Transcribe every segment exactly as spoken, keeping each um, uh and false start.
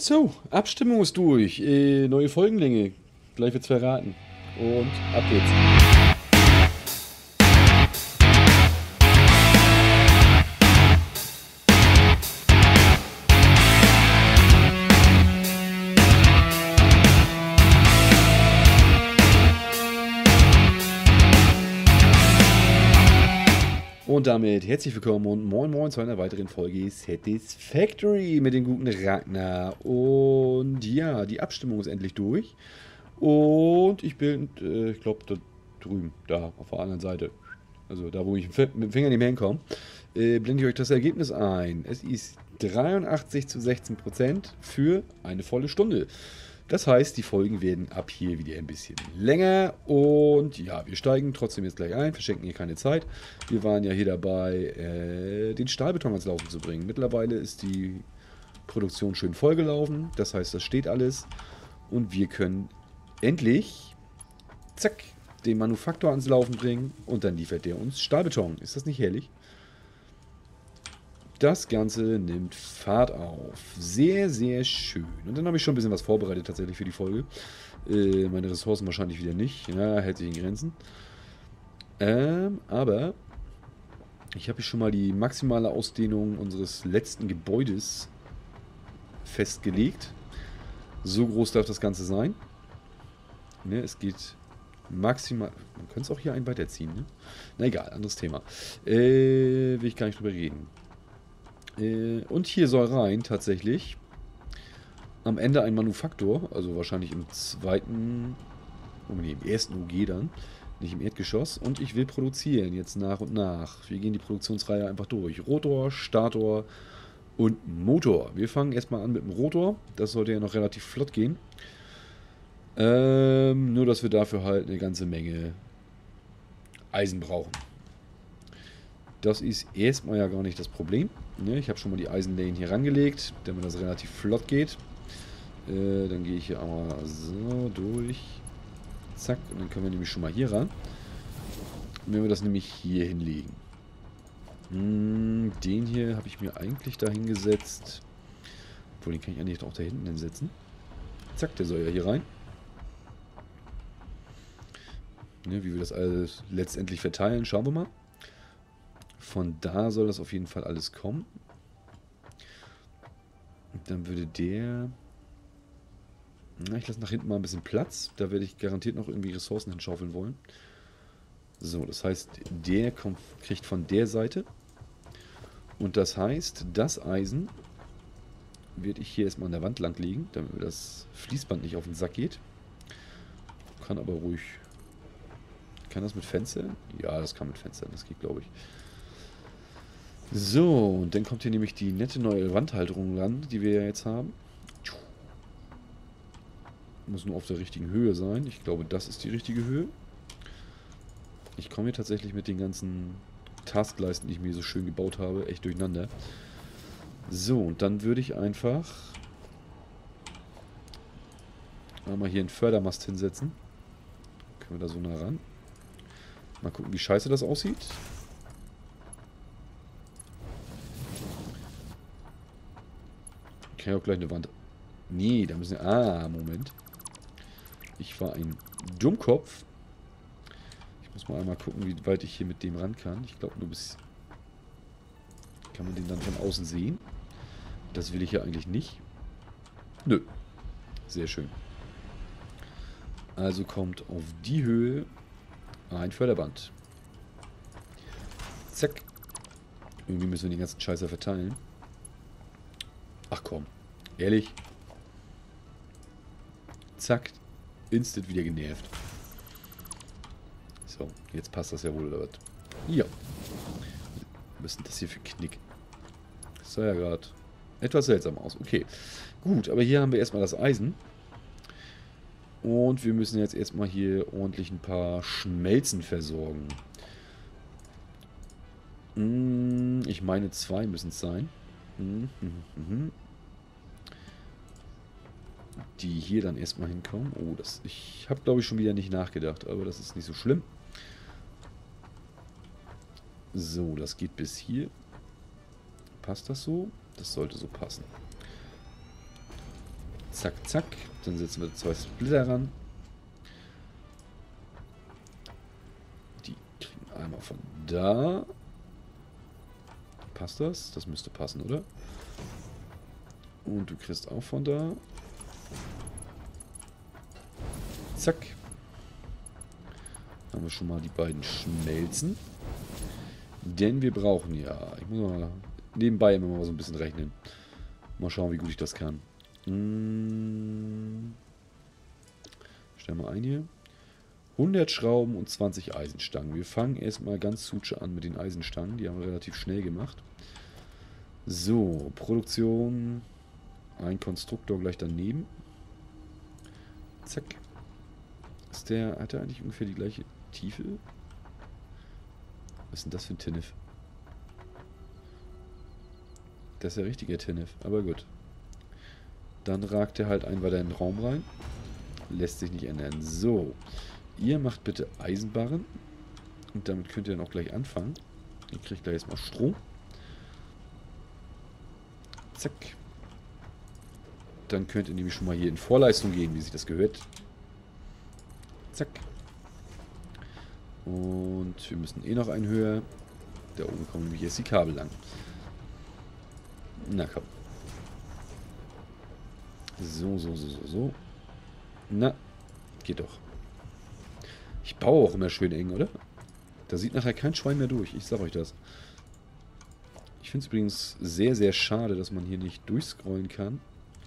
So, Abstimmung ist durch. Äh, neue Folgenlänge. Gleich wird's verraten. Und ab geht's. Und damit herzlich willkommen und moin moin zu einer weiteren Folge Satisfactory mit dem guten Ragnar. Und ja, die Abstimmung ist endlich durch. Und ich bin, äh, ich glaube, da drüben, da auf der anderen Seite, also da, wo ich mit dem Finger nicht mehr hinkomme, äh, blende ich euch das Ergebnis ein. Es ist dreiundachtzig zu sechzehn Prozent für eine volle Stunde. Das heißt, die Folgen werden ab hier wieder ein bisschen länger und ja, wir steigen trotzdem jetzt gleich ein, verschenken hier keine Zeit. Wir waren ja hier dabei, äh, den Stahlbeton ans Laufen zu bringen. Mittlerweile ist die Produktion schön vollgelaufen, das heißt, das steht alles und wir können endlich, zack, den Manufaktor ans Laufen bringen und dann liefert der uns Stahlbeton. Ist das nicht herrlich? Das Ganze nimmt Fahrt auf. Sehr, sehr schön. Und dann habe ich schon ein bisschen was vorbereitet tatsächlich für die Folge. Äh, meine Ressourcen wahrscheinlich wieder nicht. Ja, hält sich in Grenzen. Ähm, aber ich habe hier schon mal die maximale Ausdehnung unseres letzten Gebäudes festgelegt. So groß darf das Ganze sein. Ne, es geht maximal... Man könnte es auch hier ein weiterziehen, ne? Na egal, anderes Thema. Äh, will ich gar nicht drüber reden. Und hier soll rein tatsächlich am Ende ein Manufaktor, also wahrscheinlich im zweiten, oh nee, im ersten U G dann, nicht im Erdgeschoss. Und ich will produzieren jetzt nach und nach. Wir gehen die Produktionsreihe einfach durch. Rotor, Stator und Motor. Wir fangen erstmal an mit dem Rotor. Das sollte ja noch relativ flott gehen. Ähm, nur, dass wir dafür halt eine ganze Menge Eisen brauchen. Das ist erstmal ja gar nicht das Problem. Ich habe schon mal die Eisenlane hier rangelegt, damit das relativ flott geht. Äh, dann gehe ich hier einmal so durch. Zack, und dann können wir nämlich schon mal hier ran. Und wenn wir das nämlich hier hinlegen. Hm, den hier habe ich mir eigentlich da hingesetzt. Obwohl, den kann ich eigentlich auch da hinten hinsetzen. Zack, der soll ja hier rein. Ne, wie wir das alles letztendlich verteilen, schauen wir mal. Von da soll das auf jeden Fall alles kommen. Und dann würde der... Na, ich lasse nach hinten mal ein bisschen Platz. Da werde ich garantiert noch irgendwie Ressourcen hinschaufeln wollen. So, das heißt, der kommt, kriegt von der Seite. Und das heißt, das Eisen werde ich hier erstmal an der Wand lang legen, damit mir das Fließband nicht auf den Sack geht. Kann aber ruhig... Kann das mit Fenstern? Ja, das kann mit Fenstern. Das geht, glaube ich. So, und dann kommt hier nämlich die nette neue Wandhalterung ran, die wir ja jetzt haben. Muss nur auf der richtigen Höhe sein. Ich glaube, das ist die richtige Höhe. Ich komme hier tatsächlich mit den ganzen Taskleisten, die ich mir so schön gebaut habe, echt durcheinander. So, und dann würde ich einfach einmal hier einen Fördermast hinsetzen. Können wir da so nah ran. Mal gucken, wie scheiße das aussieht. Ich kann ja auch gleich eine Wand... Nee, da müssen wir... Ah, Moment. Ich war ein Dummkopf. Ich muss mal einmal gucken, wie weit ich hier mit dem ran kann. Ich glaube, nur bis... Kann man den dann von außen sehen? Das will ich ja eigentlich nicht. Nö. Sehr schön. Also kommt auf die Höhe ein Förderband. Zack. Irgendwie müssen wir den ganzen Scheißer verteilen. Ach komm. Ehrlich? Zack. Instant wieder genervt. So, jetzt passt das ja wohl, oder was? Ja. Was ist denn das hier für Knick? Das sah ja gerade etwas seltsam aus. Okay. Gut, aber hier haben wir erstmal das Eisen. Und wir müssen jetzt erstmal hier ordentlich ein paar Schmelzen versorgen. Ich meine, zwei müssen es sein. Die hier dann erstmal hinkommen. Oh, das, ich habe glaube ich schon wieder nicht nachgedacht, aber das ist nicht so schlimm. So, das geht bis hier. Passt das so? Das sollte so passen. Zack, zack. Dann setzen wir zwei Splitter ran. Die kriegen einmal von da. Passt das? Das müsste passen, oder? Und du kriegst auch von da. Zack. Haben wir schon mal die beiden Schmelzen. Denn wir brauchen ja... Ich muss mal nebenbei immer mal so ein bisschen rechnen. Mal schauen, wie gut ich das kann. Hm. Stellen wir ein hier. hundert Schrauben und zwanzig Eisenstangen. Wir fangen erstmal ganz suche an mit den Eisenstangen. Die haben wir relativ schnell gemacht. So, Produktion. Ein Konstruktor gleich daneben. Zack. Ist der, hat er eigentlich ungefähr die gleiche Tiefe? Was ist denn das für ein Tinnef? Das ist ja richtiger Tinnef, aber gut. Dann ragt er halt ein weiter in den Raum rein. Lässt sich nicht ändern. So. Ihr macht bitte Eisenbarren. Und damit könnt ihr dann auch gleich anfangen. Ihr kriegt gleich erstmal Strom. Zack. Dann könnt ihr nämlich schon mal hier in Vorleistung gehen, wie sich das gehört. Zack. Und wir müssen eh noch einen höher. Da oben kommen nämlich jetzt die Kabel lang. Na komm. So, so, so, so, so. Na, geht doch. Ich baue auch immer schön eng, oder? Da sieht nachher kein Schwein mehr durch. Ich sag euch das. Ich finde es übrigens sehr, sehr schade, dass man hier nicht durchscrollen kann,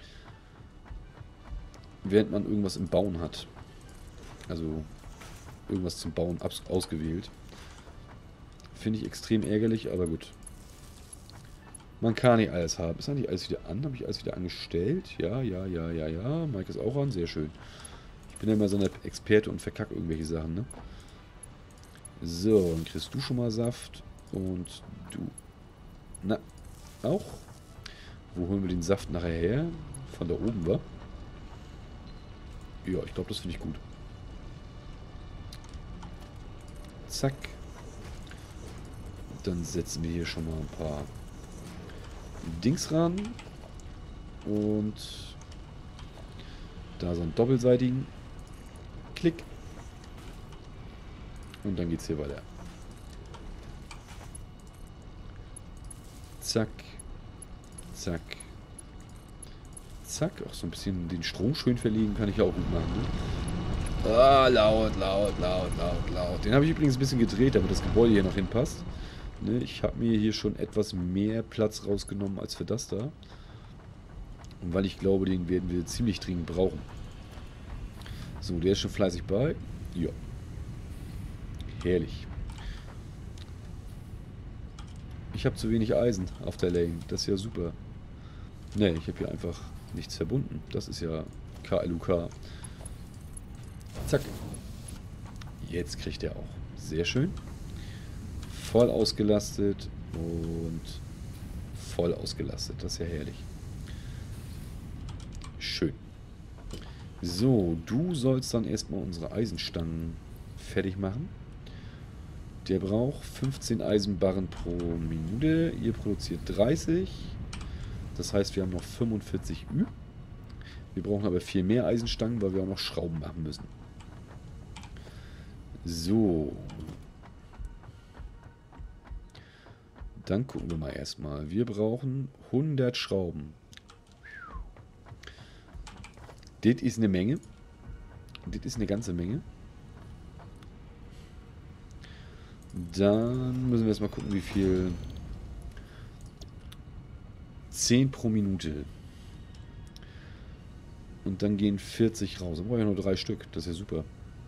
während man irgendwas im Bauen hat. Also irgendwas zum Bauen ausgewählt. Finde ich extrem ärgerlich, aber gut. Man kann nicht alles haben. Ist eigentlich alles wieder an? Habe ich alles wieder angestellt? Ja, ja, ja, ja, ja. Mike ist auch an. Sehr schön. Ich bin ja immer so ein Experte und verkacke irgendwelche Sachen, ne? So, dann kriegst du schon mal Saft. Und du. Na, auch? Wo holen wir den Saft nachher her? Von da oben, wa? Ja, ich glaube, das finde ich gut. Zack. Dann setzen wir hier schon mal ein paar Dings ran. Und da so einen doppelseitigen. Klick. Und dann geht's hier weiter. Zack. Zack. Zack. Auch so ein bisschen den Strom schön verlegen kann ich ja auch gut machen. Ne? Ah, laut, laut, laut, laut, laut. Den habe ich übrigens ein bisschen gedreht, damit das Gebäude hier noch hinpasst. Ne, ich habe mir hier schon etwas mehr Platz rausgenommen als für das da. Und weil ich glaube, den werden wir ziemlich dringend brauchen. So, der ist schon fleißig bei. Ja. Herrlich. Ich habe zu wenig Eisen auf der Lane. Das ist ja super. Ne, ich habe hier einfach nichts verbunden. Das ist ja K L U K. Zack. Jetzt kriegt er auch. Sehr schön. Voll ausgelastet und voll ausgelastet. Das ist ja herrlich. Schön. So, du sollst dann erstmal unsere Eisenstangen fertig machen. Der braucht fünfzehn Eisenbarren pro Minute. Ihr produziert dreißig. Das heißt, wir haben noch fünfundvierzig Ü. Wir brauchen aber viel mehr Eisenstangen, weil wir auch noch Schrauben machen müssen. So. Dann gucken wir mal erstmal. Wir brauchen hundert Schrauben. Das ist eine Menge. Das ist eine ganze Menge. Dann müssen wir erstmal gucken, wie viel. zehn pro Minute. Und dann gehen vierzig raus. Dann brauche ich nur drei Stück. Das ist ja super.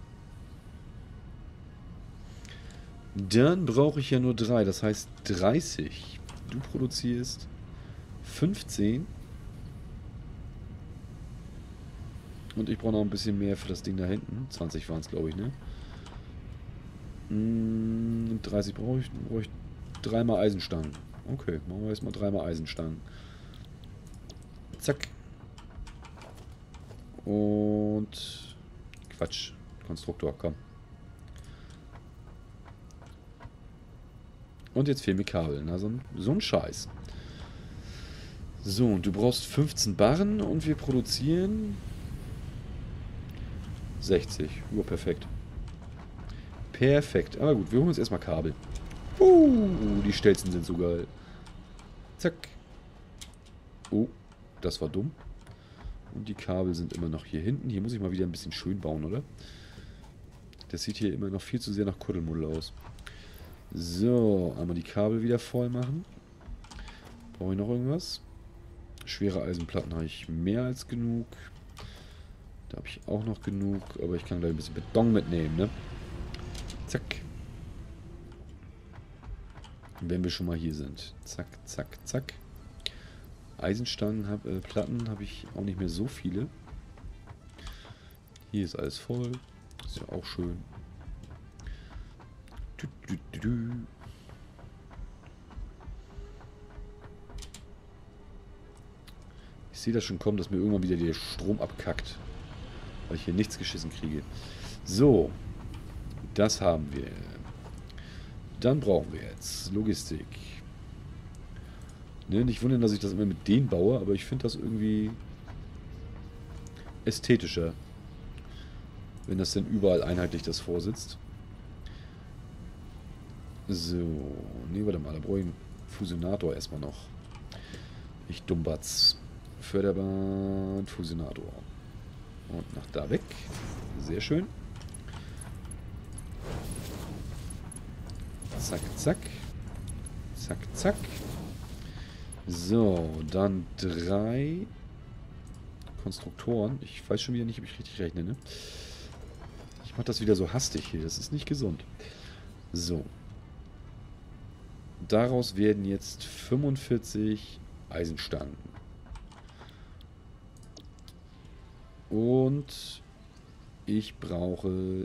Dann brauche ich ja nur drei. Das heißt dreißig. Du produzierst fünfzehn. Und ich brauche noch ein bisschen mehr für das Ding da hinten. zwanzig waren es, glaube ich, ne? dreißig brauche ich, brauche ich dreimal Eisenstangen. Okay, machen wir jetzt mal dreimal Eisenstangen. Zack. Und Quatsch. Konstruktor, komm. Und jetzt fehlen mir Kabel. Na, so ein, so ein Scheiß. So, und du brauchst fünfzehn Barren und wir produzieren sechzig. Oh, perfekt. Perfekt. Aber gut, wir holen uns erstmal Kabel. Uh, die Stelzen sind so geil. Zack. Oh, das war dumm. Und die Kabel sind immer noch hier hinten. Hier muss ich mal wieder ein bisschen schön bauen, oder? Das sieht hier immer noch viel zu sehr nach Kuddelmuddel aus. So, einmal die Kabel wieder voll machen. Brauche ich noch irgendwas? Schwere Eisenplatten habe ich mehr als genug. Da habe ich auch noch genug. Aber ich kann gleich ein bisschen Beton mitnehmen, ne? Zack. Wenn wir schon mal hier sind. Zack, zack, zack. Eisenstangen, hab, äh, Platten habe ich auch nicht mehr so viele. Hier ist alles voll. Ist ja auch schön. Du, du, du, du. Ich sehe das schon kommen, dass mir irgendwann wieder der Strom abkackt. Weil ich hier nichts geschissen kriege. So. Das haben wir. Dann brauchen wir jetzt Logistik. Ne, nicht wundern, dass ich das immer mit denen baue, aber ich finde das irgendwie ästhetischer. Wenn das denn überall einheitlich das vorsitzt. So. Ne, warte mal, da brauche ich einen Fusionator erstmal noch. Ich Dummbatz. Förderband, Fusionator. Und nach da weg. Sehr schön. Zack, zack. Zack, zack. So, dann drei Konstruktoren. Ich weiß schon wieder nicht, ob ich richtig rechne, ne? Ich mache das wieder so hastig hier. Das ist nicht gesund. So. Daraus werden jetzt fünfundvierzig Eisenstangen. Und ich brauche...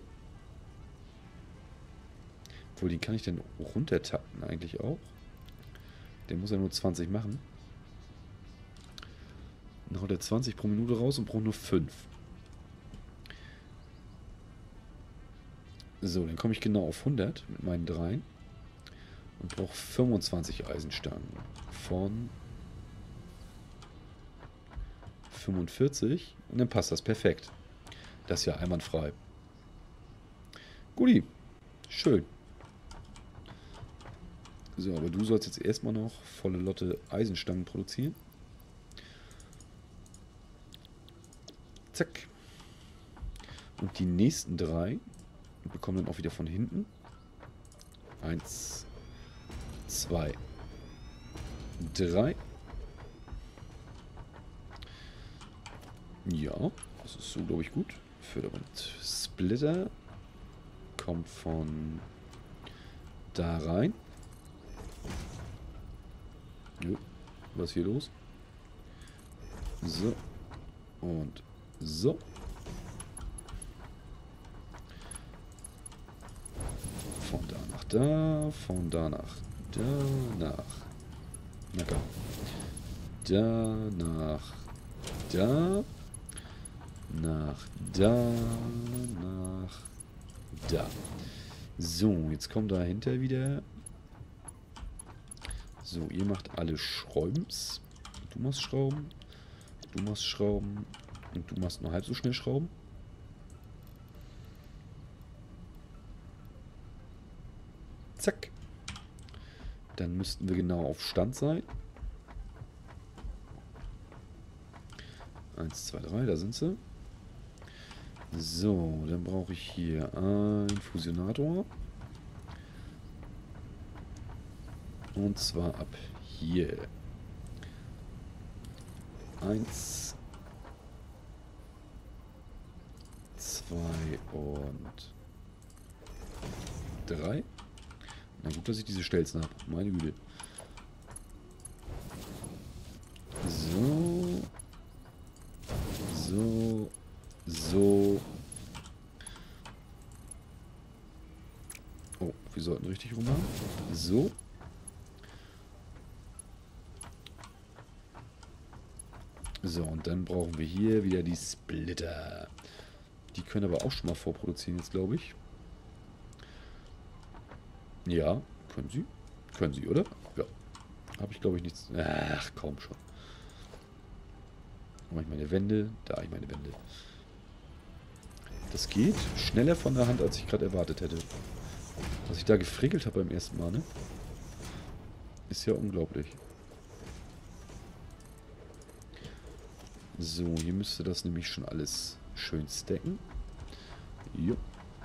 Obwohl, den kann ich denn runtertappen eigentlich auch? Der muss ja nur zwanzig machen. Dann haut er zwanzig pro Minute raus und braucht nur fünf. So, dann komme ich genau auf hundert mit meinen dreien. Und brauche fünfundzwanzig Eisenstangen. Von fünfundvierzig. Und dann passt das perfekt. Das ist ja einwandfrei. Guti. Schön. So, aber du sollst jetzt erstmal noch volle Lotte Eisenstangen produzieren. Zack. Und die nächsten drei bekommen dann auch wieder von hinten. Eins, zwei, drei. Ja, das ist so, glaube ich, gut. Förderband Splitter kommt von da rein. Jo, was ist hier los? So. Und so. Von da nach da. Von da nach da. Nach. Na komm. Da nach da. Nach da. Nach da. So, jetzt kommt dahinter wieder. So, ihr macht alle Schraubens. Du machst Schrauben. Du machst Schrauben. Und du machst nur halb so schnell Schrauben. Zack. Dann müssten wir genau auf Stand sein. Eins, zwei, drei, da sind sie. So, dann brauche ich hier einen Fusionator. Und zwar ab hier. Eins, zwei und drei. Na gut, dass ich diese Stelzen habe. Meine Güte. So. So. So. Oh, wir sollten richtig rum haben. So. So, und dann brauchen wir hier wieder die Splitter. Die können aber auch schon mal vorproduzieren jetzt, glaube ich. Ja, können sie. Können sie, oder? Ja. Habe ich, glaube ich, nichts... Ach, kaum schon. Wo mache ich meine Wände? Da ich meine Wände. Das geht schneller von der Hand, als ich gerade erwartet hätte. Was ich da gefrickelt habe beim ersten Mal, ne? Ist ja unglaublich. So, hier müsste das nämlich schon alles schön stacken. Jo.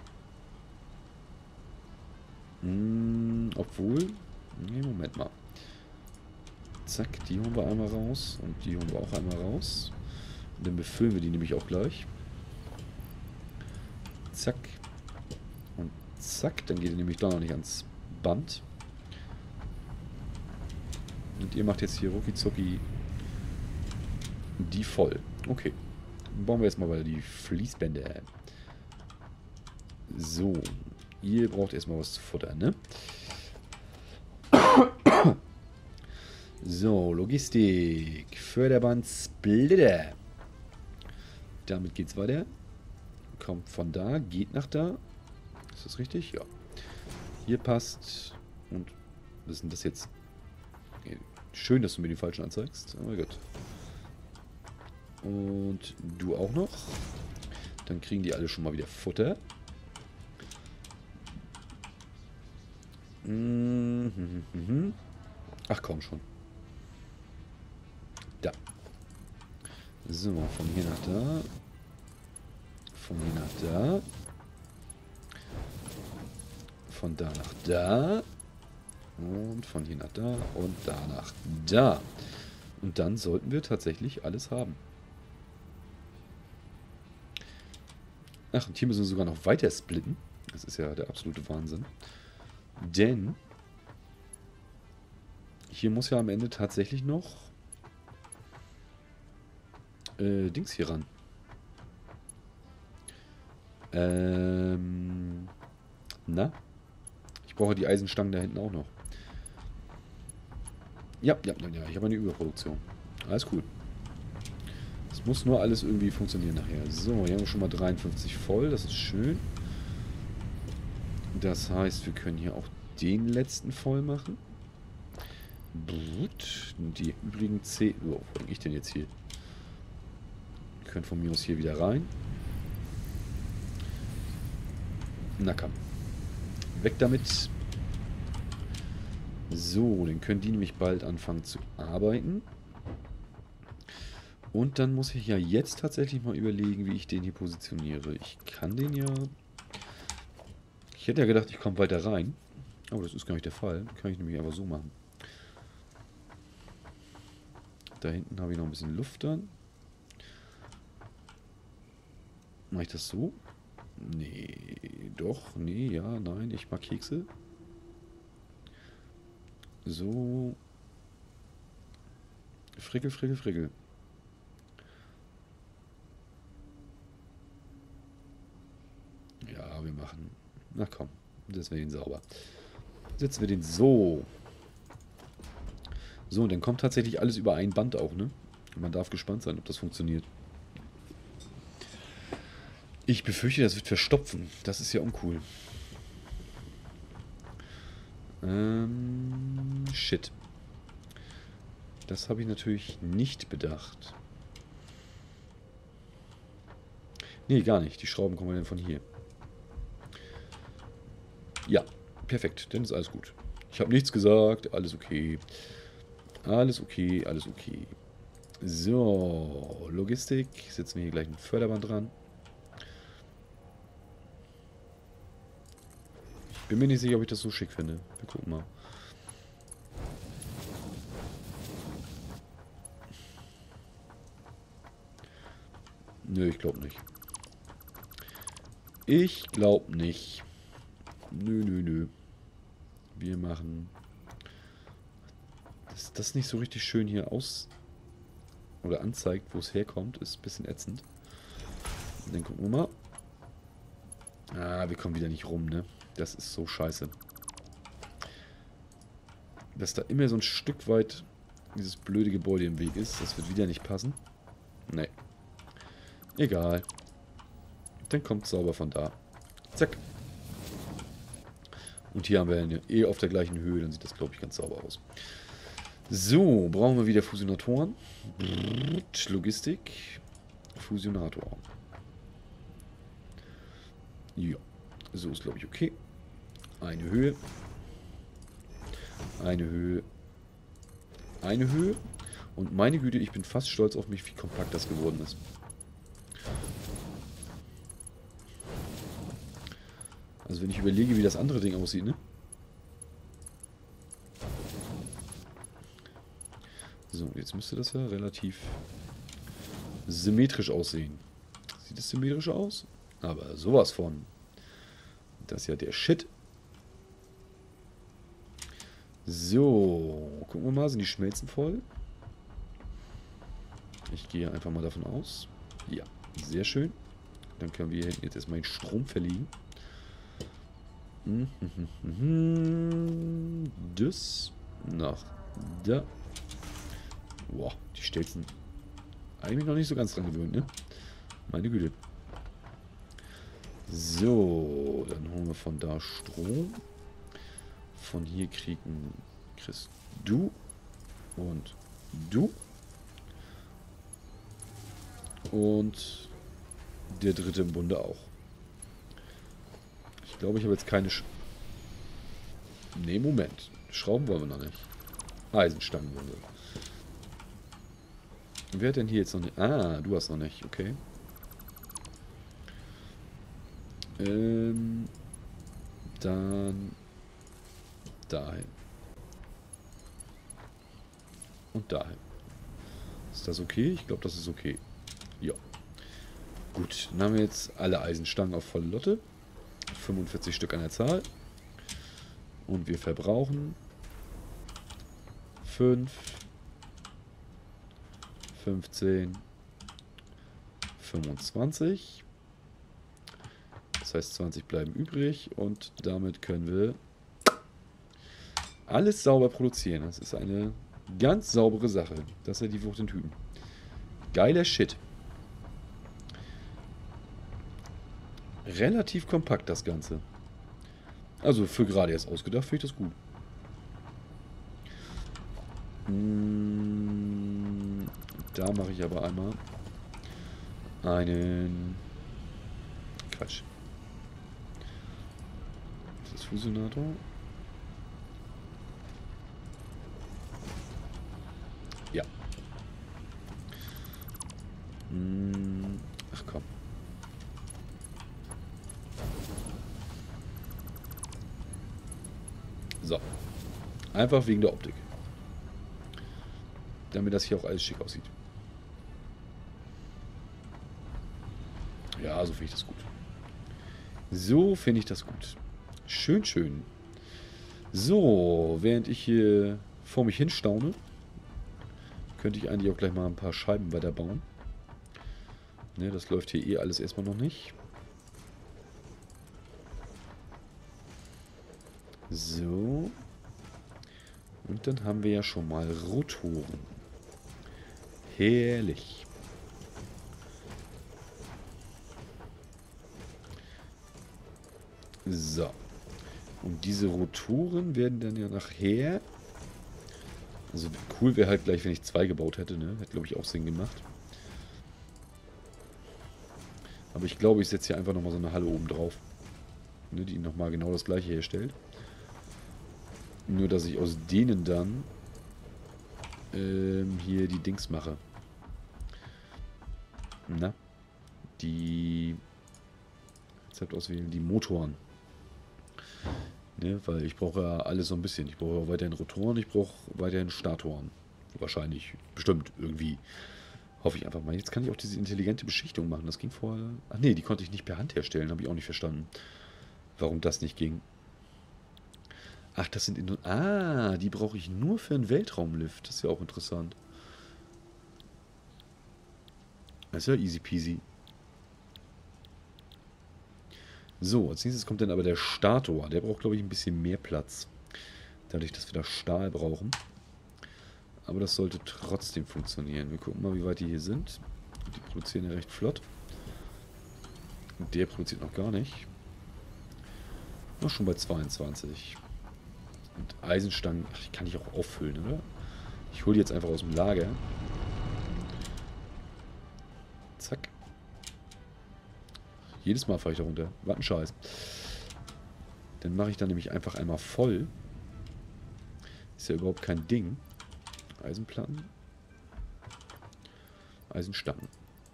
Hm, obwohl... Nee, Moment mal. Zack, die holen wir einmal raus. Und die holen wir auch einmal raus. Und dann befüllen wir die nämlich auch gleich. Zack. Und zack. Dann geht ihr nämlich doch noch nicht ans Band. Und ihr macht jetzt hier rucki zucki die voll. Okay. Dann bauen wir jetzt mal weiter die Fließbänder. So. Ihr braucht erstmal was zu futtern, ne? So, Logistik. Förderband Splitter. Damit geht's weiter. Kommt von da, geht nach da. Ist das richtig? Ja. Hier passt. Und was ist denn das jetzt? Schön, dass du mir die falschen anzeigst. Oh mein Gott. Und du auch noch. Dann kriegen die alle schon mal wieder Futter. Ach komm schon. Da. So, von hier nach da. Von hier nach da. Von da nach da. Und von hier nach da. Und da nach da. Und dann sollten wir tatsächlich alles haben. Ach, und hier müssen wir sogar noch weiter splitten. Das ist ja der absolute Wahnsinn. Denn hier muss ja am Ende tatsächlich noch äh, Dings hier ran. Ähm, na? Ich brauche die Eisenstangen da hinten auch noch. Ja, ja, ja, ja, ich habe eine Überproduktion. Alles cool. Es muss nur alles irgendwie funktionieren nachher. So, hier haben wir schon mal dreiundfünfzig voll. Das ist schön. Das heißt, wir können hier auch den letzten voll machen. Gut. Die übrigen zehn... Oh, wo bin ich denn jetzt hier? Wir können von mir aus hier wieder rein. Na komm. Weg damit. So, dann können die nämlich bald anfangen zu arbeiten. Und dann muss ich ja jetzt tatsächlich mal überlegen, wie ich den hier positioniere. Ich kann den ja... Ich hätte ja gedacht, ich komme weiter rein. Aber das ist gar nicht der Fall. Kann ich nämlich einfach so machen. Da hinten habe ich noch ein bisschen Luft dann. Mache ich das so? Nee, doch, nee, ja, nein, ich mag Kekse. So. Frickel, frickel, frickel. Ja, wir machen... Na komm, setzen wir den sauber. Setzen wir den so. So, und dann kommt tatsächlich alles über ein Band auch, ne? Und man darf gespannt sein, ob das funktioniert. Ich befürchte, das wird verstopfen. Das ist ja uncool. Ähm, shit. Das habe ich natürlich nicht bedacht. Nee, gar nicht. Die Schrauben kommen dann von hier. Ja, perfekt. Dann ist alles gut. Ich habe nichts gesagt. Alles okay. Alles okay, alles okay. So, Logistik. Setzen wir hier gleich ein Förderband dran. Ich bin mir nicht sicher, ob ich das so schick finde. Wir gucken mal. Nö, ich glaube nicht. Ich glaube nicht. Nö, nö, nö. Wir machen... Dass das nicht so richtig schön hier aus... oder anzeigt, wo es herkommt, ist ein bisschen ätzend. Und dann gucken wir mal. Ah, wir kommen wieder nicht rum, ne? Das ist so scheiße. Dass da immer so ein Stück weit dieses blöde Gebäude im Weg ist, das wird wieder nicht passen. Nee. Egal. Dann kommt es sauber von da. Zack. Und hier haben wir eine eh auf der gleichen Höhe, dann sieht das, glaube ich, ganz sauber aus. So, brauchen wir wieder Fusionatoren. Logistik. Fusionator. Ja, so ist, glaube ich, okay. Eine Höhe. Eine Höhe. Eine Höhe. Und meine Güte, ich bin fast stolz auf mich, wie kompakt das geworden ist. Also wenn ich überlege, wie das andere Ding aussieht, ne? So, jetzt müsste das ja relativ symmetrisch aussehen. Sieht es symmetrisch aus? Aber sowas von. Das ist ja der Shit. So, gucken wir mal, sind die Schmelzen voll? Ich gehe einfach mal davon aus. Ja, sehr schön. Dann können wir jetzt erstmal den Strom verlegen. Das nach da. Boah, die Stelzen. Eigentlich noch nicht so ganz dran gewöhnt, ne? Meine Güte. So, dann holen wir von da Strom. Von hier kriegen, kriegst du und du. Und der dritte im Bunde auch. Ich glaube, ich habe jetzt keine... Sch ne, Moment. Schrauben wollen wir noch nicht. Eisenstangen wollen wir. Wer hat denn hier jetzt noch nicht... Ah, du hast noch nicht. Okay. Ähm... Dann... Dahin. Und dahin. Ist das okay? Ich glaube, das ist okay. Ja. Gut, dann haben wir jetzt alle Eisenstangen auf volle Lotte. fünfundvierzig Stück an der Zahl. Und wir verbrauchen fünf, fünfzehn, fünfundzwanzig. Das heißt, zwanzig bleiben übrig. Und damit können wir alles sauber produzieren. Das ist eine ganz saubere Sache. Das ist ja die Wucht in Tüten. Geiler Shit. Relativ kompakt das Ganze. Also für gerade erst ausgedacht finde ich das gut. Da mache ich aber einmal einen... Quatsch. Das ist Fusionator. Ja. Ach komm. So. Einfach wegen der Optik. Damit das hier auch alles schick aussieht. Ja, so finde ich das gut. So finde ich das gut. Schön, schön. So, während ich hier vor mich hin staune, könnte ich eigentlich auch gleich mal ein paar Scheiben weiterbauen. Ne, das läuft hier eh alles erstmal noch nicht. So. Und dann haben wir ja schon mal Rotoren. Herrlich. So. Und diese Rotoren werden dann ja nachher... Also cool wäre halt gleich, wenn ich zwei gebaut hätte, ne? Hätte, glaube ich, auch Sinn gemacht. Aber ich glaube, ich setze hier einfach nochmal so eine Halle oben drauf. Ne, die nochmal genau das gleiche herstellt. Nur, dass ich aus denen dann ähm, hier die Dings mache. Na? Die... Rezept auswählen, die Motoren. Ne, weil ich brauche ja alles so ein bisschen. Ich brauche weiterhin Rotoren, ich brauche weiterhin Statoren. Wahrscheinlich, bestimmt, irgendwie. Hoffe ich einfach mal. Jetzt kann ich auch diese intelligente Beschichtung machen. Das ging vorher... Ach nee, die konnte ich nicht per Hand herstellen. Habe ich auch nicht verstanden, warum das nicht ging. Ach, das sind... Indo ah, die brauche ich nur für einen Weltraumlift. Das ist ja auch interessant. Das ist ja easy peasy. So, als nächstes kommt dann aber der Stator. Der braucht, glaube ich, ein bisschen mehr Platz. Dadurch, dass wir da Stahl brauchen. Aber das sollte trotzdem funktionieren. Wir gucken mal, wie weit die hier sind. Die produzieren ja recht flott. Und der produziert noch gar nicht. Noch schon bei zweiundzwanzig. Und Eisenstangen, ach, die kann ich auch auffüllen, oder? Ich hole die jetzt einfach aus dem Lager. Zack. Jedes Mal fahre ich da runter. Was ein Scheiß. Dann mache ich dann nämlich einfach einmal voll. Ist ja überhaupt kein Ding. Eisenplatten. Eisenstangen.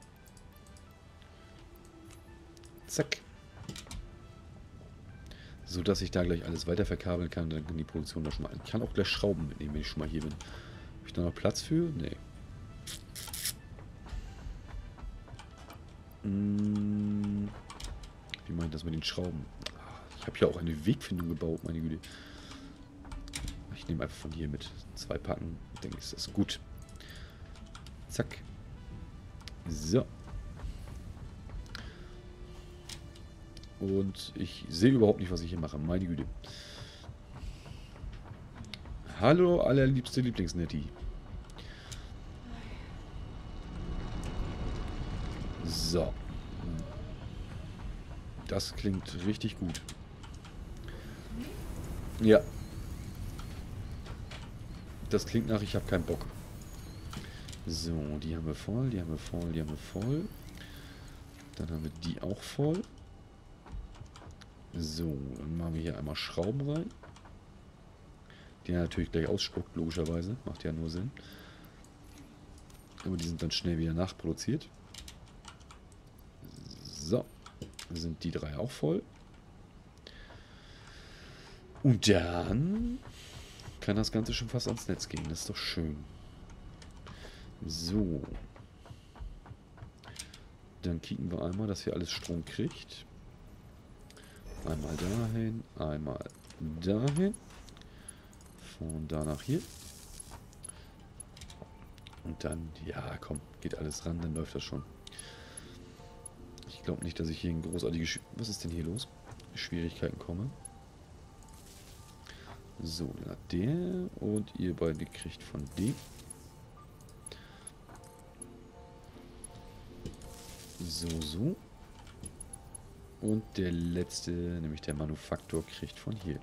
Zack. So dass ich da gleich alles weiter verkabeln kann. Dann kann die Produktion da schon mal ein. Ich kann auch gleich Schrauben mitnehmen, wenn ich schon mal hier bin. Habe ich da noch Platz für? Nee. Hm. Wie meint das mit den Schrauben? Ich habe ja auch eine Wegfindung gebaut, meine Güte. Ich nehme einfach von hier mit. Zwei Packen. Ich denke, ist das gut. Zack. So. Und ich sehe überhaupt nicht, was ich hier mache. Meine Güte. Hallo, allerliebste Lieblingsnetti. So. Das klingt richtig gut. Ja. Das klingt nach, ich habe keinen Bock. So, die haben wir voll, die haben wir voll, die haben wir voll. Dann haben wir die auch voll. So, dann machen wir hier einmal Schrauben rein. Die er natürlich gleich ausspuckt, logischerweise. Macht ja nur Sinn. Aber die sind dann schnell wieder nachproduziert. So. Sind die drei auch voll. Und dann kann das Ganze schon fast ans Netz gehen. Das ist doch schön. So. Dann kicken wir einmal, dass hier alles Strom kriegt. Einmal dahin, einmal dahin. Von da nach hier. Und dann, ja komm, geht alles ran, dann läuft das schon. Ich glaube nicht, dass ich hier in großartige... Sch Was ist denn hier los? Schwierigkeiten komme. So, dann hat der und ihr beide kriegt von dem. So, so. Und der letzte, nämlich der Manufaktor, kriegt von hier.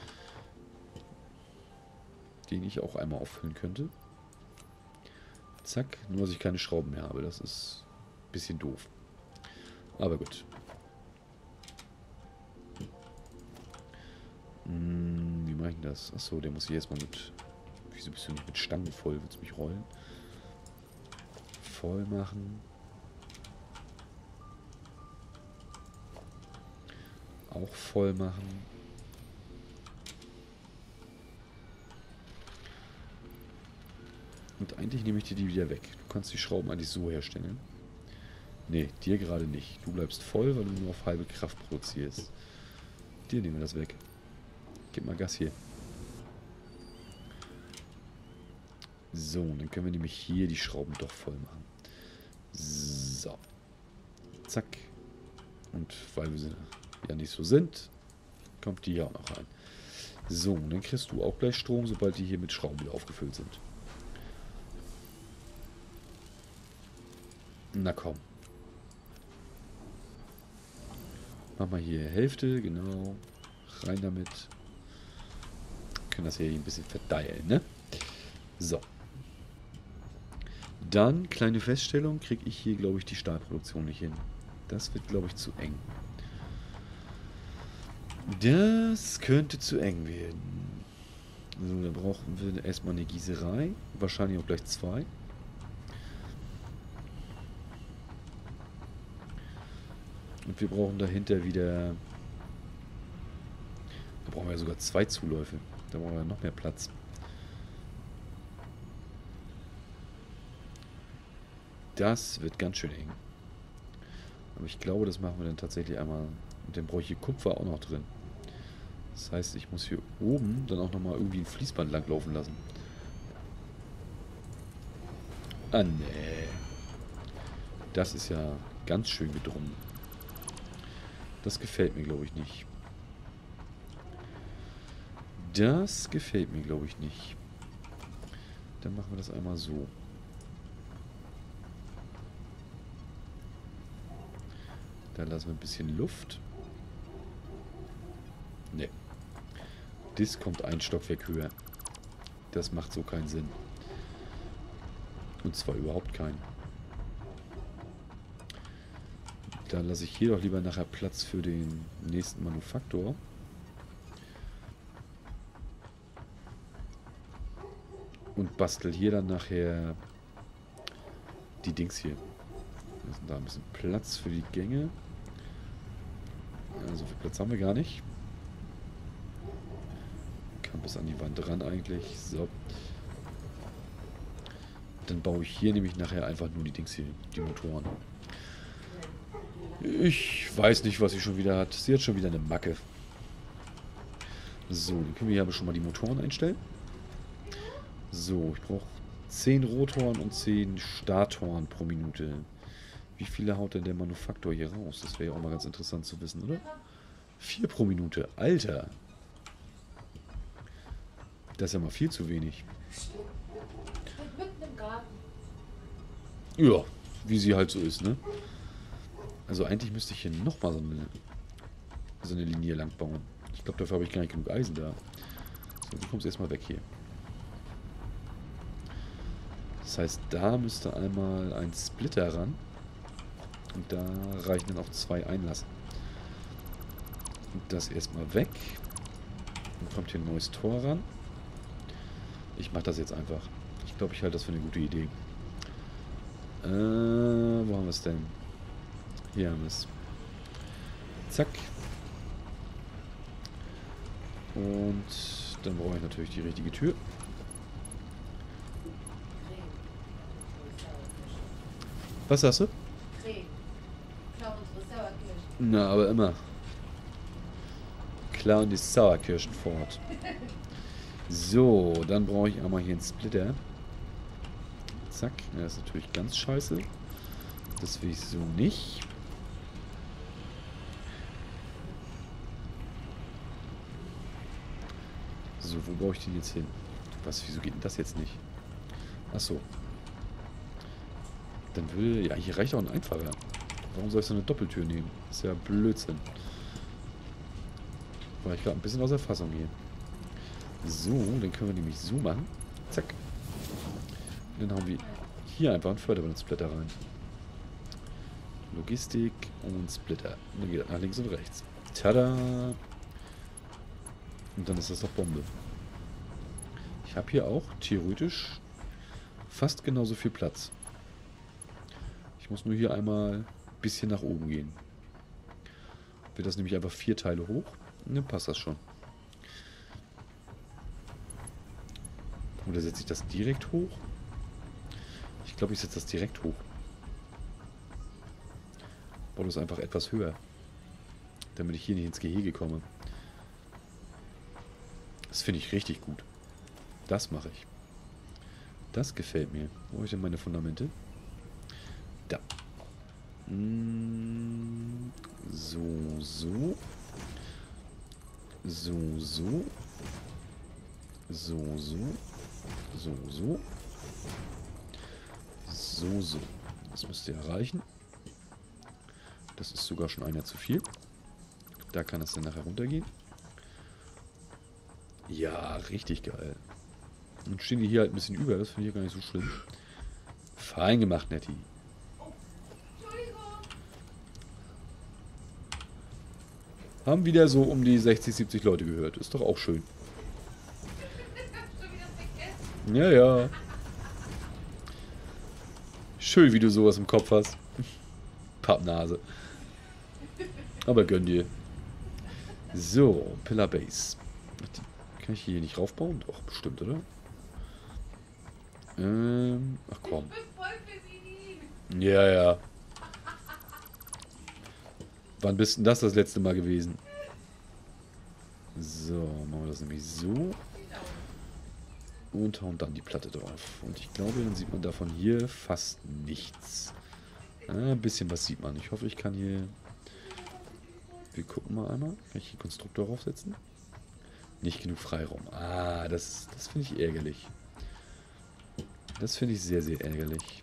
Den ich auch einmal auffüllen könnte. Zack, nur dass ich keine Schrauben mehr habe. Das ist ein bisschen doof. Aber gut. Hm, wie mache ich denn das? Achso, der muss ich jetzt mal mit... Wieso bist du nicht mit Stangen voll? Willst du mich rollen? Voll machen. Auch voll machen. Und eigentlich nehme ich dir die wieder weg. Du kannst die Schrauben eigentlich so herstellen. Nee, dir gerade nicht. Du bleibst voll, weil du nur auf halbe Kraft produzierst. Dir nehmen wir das weg. Gib mal Gas hier. So, dann können wir nämlich hier die Schrauben doch voll machen. So. Zack. Und weil wir ja nicht so sind, kommt die hier auch noch rein. So, und dann kriegst du auch gleich Strom, sobald die hier mit Schrauben wieder aufgefüllt sind. Na komm. Mach mal hier Hälfte, genau. Rein damit. Können das hier ein bisschen verteilen, ne? So. Dann, kleine Feststellung, kriege ich hier, glaube ich, die Stahlproduktion nicht hin. Das wird, glaube ich, zu eng. Das könnte zu eng werden. So, da brauchen wir erstmal eine Gießerei. Wahrscheinlich auch gleich zwei. Und wir brauchen dahinter wieder... Da brauchen wir sogar zwei Zuläufe. Da brauchen wir noch mehr Platz. Das wird ganz schön eng. Aber ich glaube, das machen wir dann tatsächlich einmal. Und dann brauche ich hier Kupfer auch noch drin. Das heißt, ich muss hier oben dann auch nochmal irgendwie ein Fließband langlaufen lassen. Ah, nee. Das ist ja ganz schön gedrungen. Das gefällt mir, glaube ich, nicht. Das gefällt mir, glaube ich, nicht. Dann machen wir das einmal so. Da lassen wir ein bisschen Luft. Ne. Das kommt ein Stockwerk höher. Das macht so keinen Sinn. Und zwar überhaupt keinen. Dann lasse ich hier doch lieber nachher Platz für den nächsten Manufaktor. Und bastel hier dann nachher die Dings hier. Also da ein bisschen Platz für die Gänge. Ja, so viel Platz haben wir gar nicht. Kann bis an die Wand ran eigentlich. So. Dann baue ich hier nämlich nachher einfach nur die Dings hier, die Motoren. Ich weiß nicht, was sie schon wieder hat. Sie hat schon wieder eine Macke. So, dann können wir hier aber schon mal die Motoren einstellen. So, ich brauche zehn Rotoren und zehn Statoren pro Minute. Wie viele haut denn der Manufaktor hier raus? Das wäre ja auch mal ganz interessant zu wissen, oder? vier pro Minute. Alter! Das ist ja mal viel zu wenig. Ja, wie sie halt so ist, ne? Also eigentlich müsste ich hier nochmal so eine, so eine Linie lang bauen. Ich glaube, dafür habe ich gar nicht genug Eisen da. So, du kommst erstmal weg hier. Das heißt, da müsste einmal ein Splitter ran. Und da reichen dann auch zwei Einlassen. Und das erstmal weg. Dann kommt hier ein neues Tor ran. Ich mache das jetzt einfach. Ich glaube, ich halte das für eine gute Idee. Äh, wo haben wir es denn? Hier haben wir es. Zack. Und dann brauche ich natürlich die richtige Tür. Was sagst du? Na, aber immer. Klauen die Sauerkirschen fort. So, dann brauche ich einmal hier einen Splitter. Zack. Ja, das ist natürlich ganz scheiße. Das will ich so nicht. So, wo baue ich den jetzt hin? Was, wieso geht denn das jetzt nicht? Achso. Dann will... Ja, hier reicht auch ein einfacher. Warum soll ich so eine Doppeltür nehmen? Das ist ja Blödsinn. War ich gerade ein bisschen aus der Fassung hier. So, dann können wir nämlich so machen. Zack. Und dann haben wir hier einfach einen Förderbandensplitter rein. Logistik und Splitter. Und dann geht das nach links und rechts. Tada! Und dann ist das doch Bombe. Ich habe hier auch theoretisch fast genauso viel Platz. Ich muss nur hier einmal ein bisschen nach oben gehen. Wird das nämlich einfach vier Teile hoch. Dann passt das schon. Oder setze ich das direkt hoch? Ich glaube, ich setze das direkt hoch. Baue das einfach etwas höher. Damit ich hier nicht ins Gehege komme. Das finde ich richtig gut. Das mache ich. Das gefällt mir. Wo habe ich denn meine Fundamente? Da. So, so. So, so. So, so. So, so. So, so. Das müsste ja reichen. Das ist sogar schon einer zu viel. Da kann es dann nachher runtergehen. Ja, richtig geil. Dann stehen die hier halt ein bisschen über. Das finde ich gar nicht so schlimm. Fein gemacht, Nettie. Haben wieder so um die sechzig, siebzig Leute gehört. Ist doch auch schön. Ja, ja. Schön, wie du sowas im Kopf hast. Pappnase. Aber gönn dir. So, Pillar Base. Kann ich hier nicht raufbauen? Doch, bestimmt, oder? Ähm, ach komm. Ja, ja. Wann bist denn das das letzte Mal gewesen? So, machen wir das nämlich so. Und hauen dann die Platte drauf. Und ich glaube, dann sieht man davon hier fast nichts. Ah, ein bisschen was sieht man. Ich hoffe, ich kann hier... Wir gucken mal einmal. Kann ich hier Konstruktor draufsetzen? Nicht genug Freiraum. Ah, das, das finde ich ärgerlich. Das finde ich sehr, sehr ärgerlich.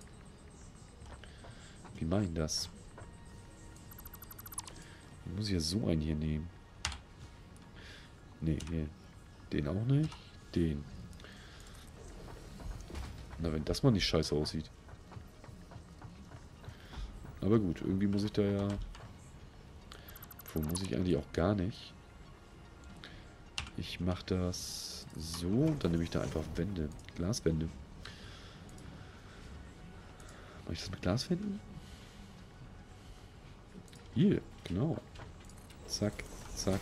Wie mache ich das? Ich muss ja so einen hier nehmen. Ne, hier. Den auch nicht. Den. Na, wenn das mal nicht scheiße aussieht. Aber gut, irgendwie muss ich da ja... Wo muss ich eigentlich auch gar nicht. Ich mache das so und dann nehme ich da einfach Wände. Glaswände. Mache ich das mit Glaswänden? Hier, genau. Zack, zack.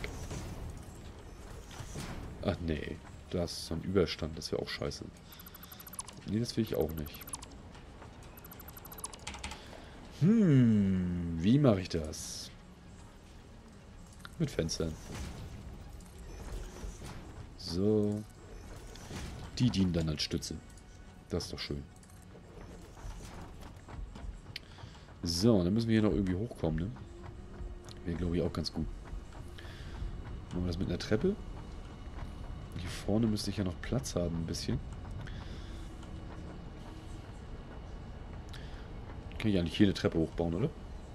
Ach nee, das ist so ein Überstand, das wäre auch scheiße. Nee, das will ich auch nicht. Hm, wie mache ich das? Mit Fenstern. So. Die dienen dann als Stütze. Das ist doch schön. So, dann müssen wir hier noch irgendwie hochkommen, ne? Wäre, glaube ich, auch ganz gut. Machen wir das mit einer Treppe? Hier vorne müsste ich ja noch Platz haben, ein bisschen. Kann ich eigentlich hier eine Treppe hochbauen, oder?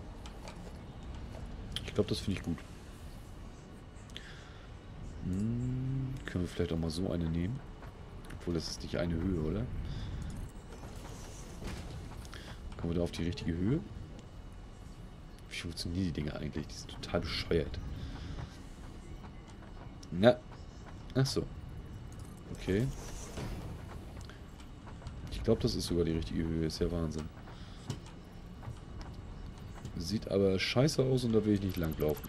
Ich glaube, das finde ich gut. Hm, können wir vielleicht auch mal so eine nehmen. Obwohl, das ist nicht eine Höhe, oder? Kommen wir da auf die richtige Höhe? Wie funktionieren die Dinger eigentlich? Die sind total bescheuert. Na. Ach so. Okay. Ich glaube, das ist sogar die richtige Höhe. Ist ja Wahnsinn. Sieht aber scheiße aus und da will ich nicht langlaufen.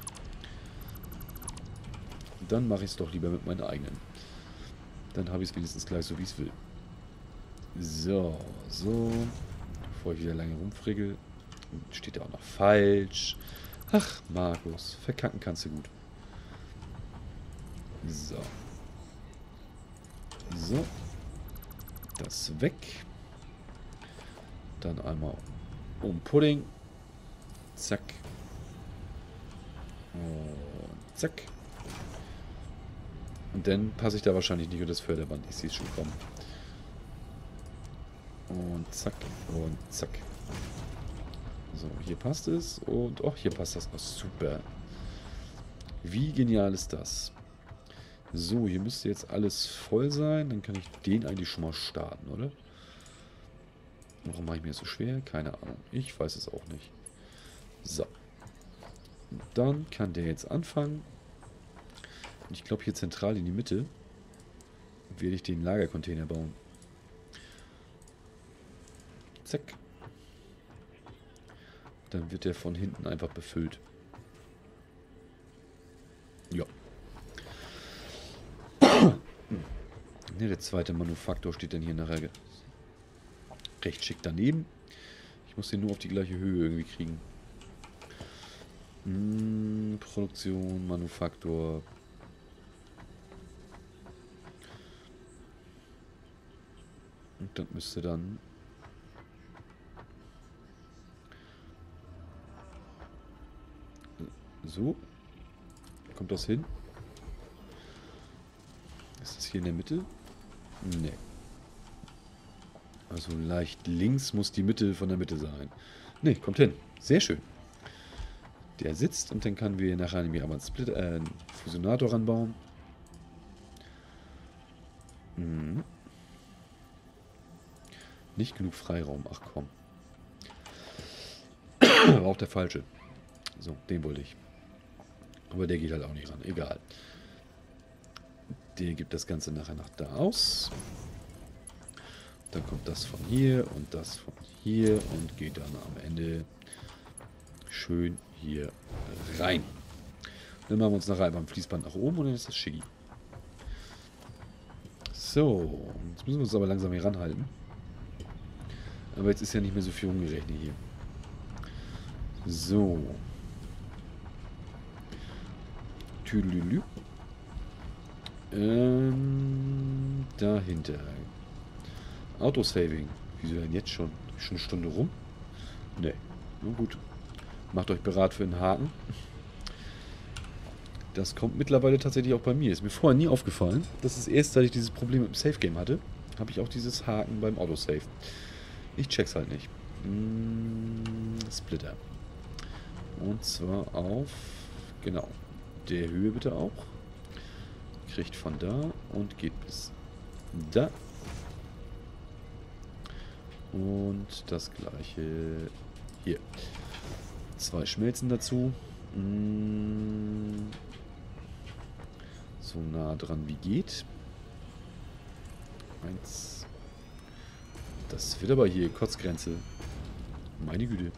Dann mache ich es doch lieber mit meinen eigenen. Dann habe ich es wenigstens gleich so, wie ich es will. So, so. Bevor ich wieder lange rumfrickel. Steht ja auch noch falsch. Ach, Markus, verkacken kannst du gut. So. So. Das weg. Dann einmal um Pudding. Zack. Und zack. Und dann passe ich da wahrscheinlich nicht unter das Förderband. Ich sehe es schon kommen. Und zack. Und zack. So, hier passt es. Und, oh, hier passt das. Oh, super. Wie genial ist das? So, hier müsste jetzt alles voll sein. Dann kann ich den eigentlich schon mal starten, oder? Warum mache ich mir das so schwer? Keine Ahnung. Ich weiß es auch nicht. So. Und dann kann der jetzt anfangen. Und ich glaube, hier zentral in die Mitte werde ich den Lagercontainer bauen. Zack. Dann wird der von hinten einfach befüllt. Ja. Ne, der zweite Manufaktor steht dann hier nachher recht schick daneben. Ich muss den nur auf die gleiche Höhe irgendwie kriegen. Hm, Produktion, Manufaktor. Und das müsste dann... So. Kommt das hin? Ist das hier in der Mitte? Ne. Also leicht links muss die Mitte von der Mitte sein. Ne, kommt hin. Sehr schön. Der sitzt und dann können wir nachher nämlich aber einen Split, äh, einen Fusionator ranbauen. Mhm. Nicht genug Freiraum. Ach komm. War auch der falsche. So, den wollte ich. Aber der geht halt auch nicht ran. Egal. Der gibt das Ganze nachher nach da aus. Dann kommt das von hier und das von hier und geht dann am Ende schön hier rein. Dann machen wir uns nachher einfach ein Fließband nach oben und dann ist das schicki. So, jetzt müssen wir uns aber langsam hier ranhalten. Aber jetzt ist ja nicht mehr so viel umgerechnet hier. So. Tüdelülü. Ähm, dahinter. Autosaving. Wieso denn jetzt schon? Schon eine Stunde rum? Ne. Na gut. Macht euch bereit für einen Haken. Das kommt mittlerweile tatsächlich auch bei mir. Ist mir vorher nie aufgefallen. Das ist erst, seit ich dieses Problem mit dem Safe-Game hatte, habe ich auch dieses Haken beim Autosave. Ich check's halt nicht. Hm, Splitter. Und zwar auf, genau, der Höhe bitte auch. Kriegt von da und geht bis da. Und das gleiche hier. Zwei Schmelzen dazu. So nah dran wie geht. Eins. Das wird aber hier Kotzgrenze. Meine Güte.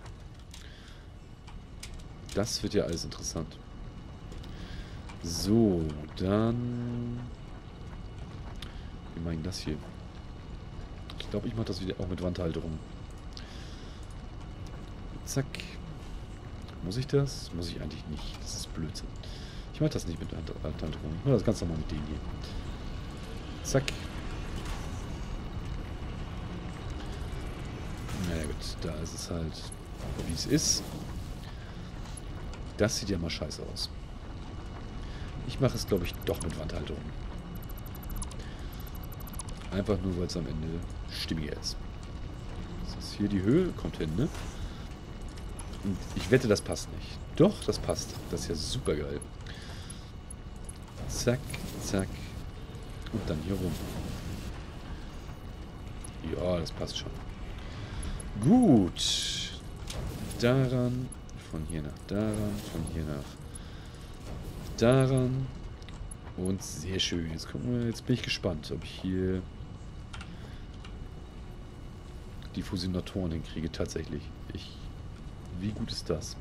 Das wird ja alles interessant. So, dann... Wie mache ich das hier? Ich glaube, ich mache das wieder auch mit Wandhalterung. Zack. Muss ich das? Muss ich eigentlich nicht. Das ist Blödsinn. Ich mache das nicht mit Wandhalterung. Ich mache das ganz normal mit denen hier. Zack. Naja gut, da ist es halt, wie es ist. Das sieht ja mal scheiße aus. Ich mache es, glaube ich, doch mit Wandhalterung. Einfach nur, weil es am Ende stimmiger ist. Das ist hier die Höhe, kommt hin, ne? Und ich wette, das passt nicht. Doch, das passt. Das ist ja super geil. Zack, zack. Und dann hier rum. Ja, das passt schon. Gut. Daran, von hier nach daran, von hier nach daran. Und sehr schön. Jetzt gucken wir, jetzt bin ich gespannt, ob ich hier die Fusionatoren hinkriege tatsächlich. Ich, wie gut ist das?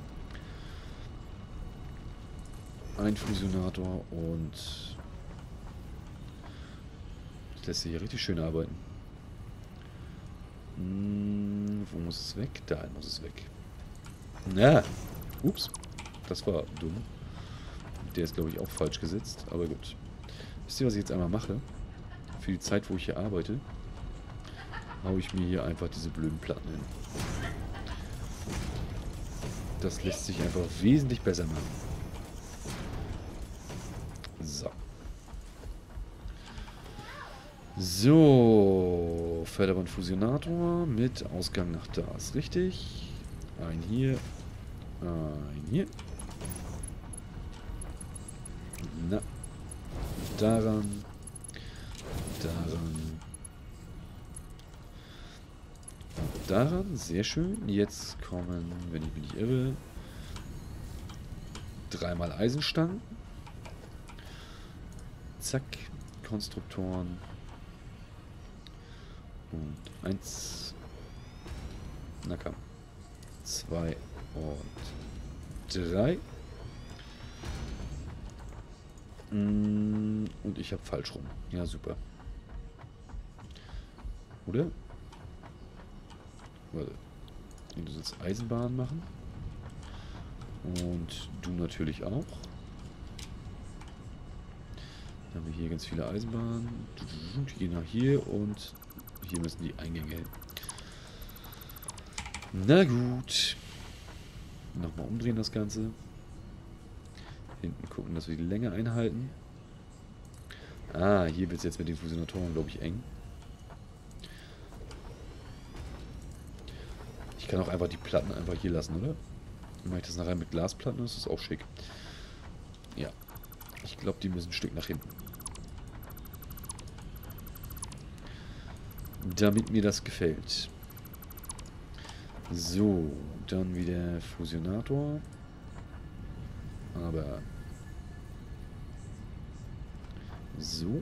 Ein Fusionator und das lässt sich hier richtig schön arbeiten. Hm, wo muss es weg? Da muss es weg. Na, ups, das war dumm. Der ist, glaube ich, auch falsch gesetzt, aber gut. Wisst ihr, was ich jetzt einmal mache? Für die Zeit, wo ich hier arbeite, haue ich mir hier einfach diese blöden Platten hin. Das lässt sich einfach wesentlich besser machen. So. So. Förderbandfusionator mit Ausgang nach da. Ist richtig. Ein hier. Ein hier. Na. Daran. Daran. Und daran. Sehr schön. Jetzt kommen, wenn ich mich nicht irre, dreimal Eisenstangen. Zack. Konstruktoren. Und eins. Na komm. Zwei und drei. Und ich habe falsch rum. Ja, super. Oder? Warte. Du sollst Eisenbahn machen. Und du natürlich auch. Dann haben wir hier ganz viele Eisenbahnen. Die gehen nach hier und hier müssen die Eingänge hin. Na gut. Nochmal umdrehen das Ganze. Hinten gucken, dass wir die Länge einhalten. Ah, hier wird es jetzt mit den Fusionatoren, glaube ich, eng. Ich kann auch einfach die Platten einfach hier lassen, oder? Dann mache ich das nachher mit Glasplatten, das ist auch schick. Ja. Ich glaube, die müssen ein Stück nach hinten. Damit mir das gefällt. So, dann wieder Fusionator. Aber so.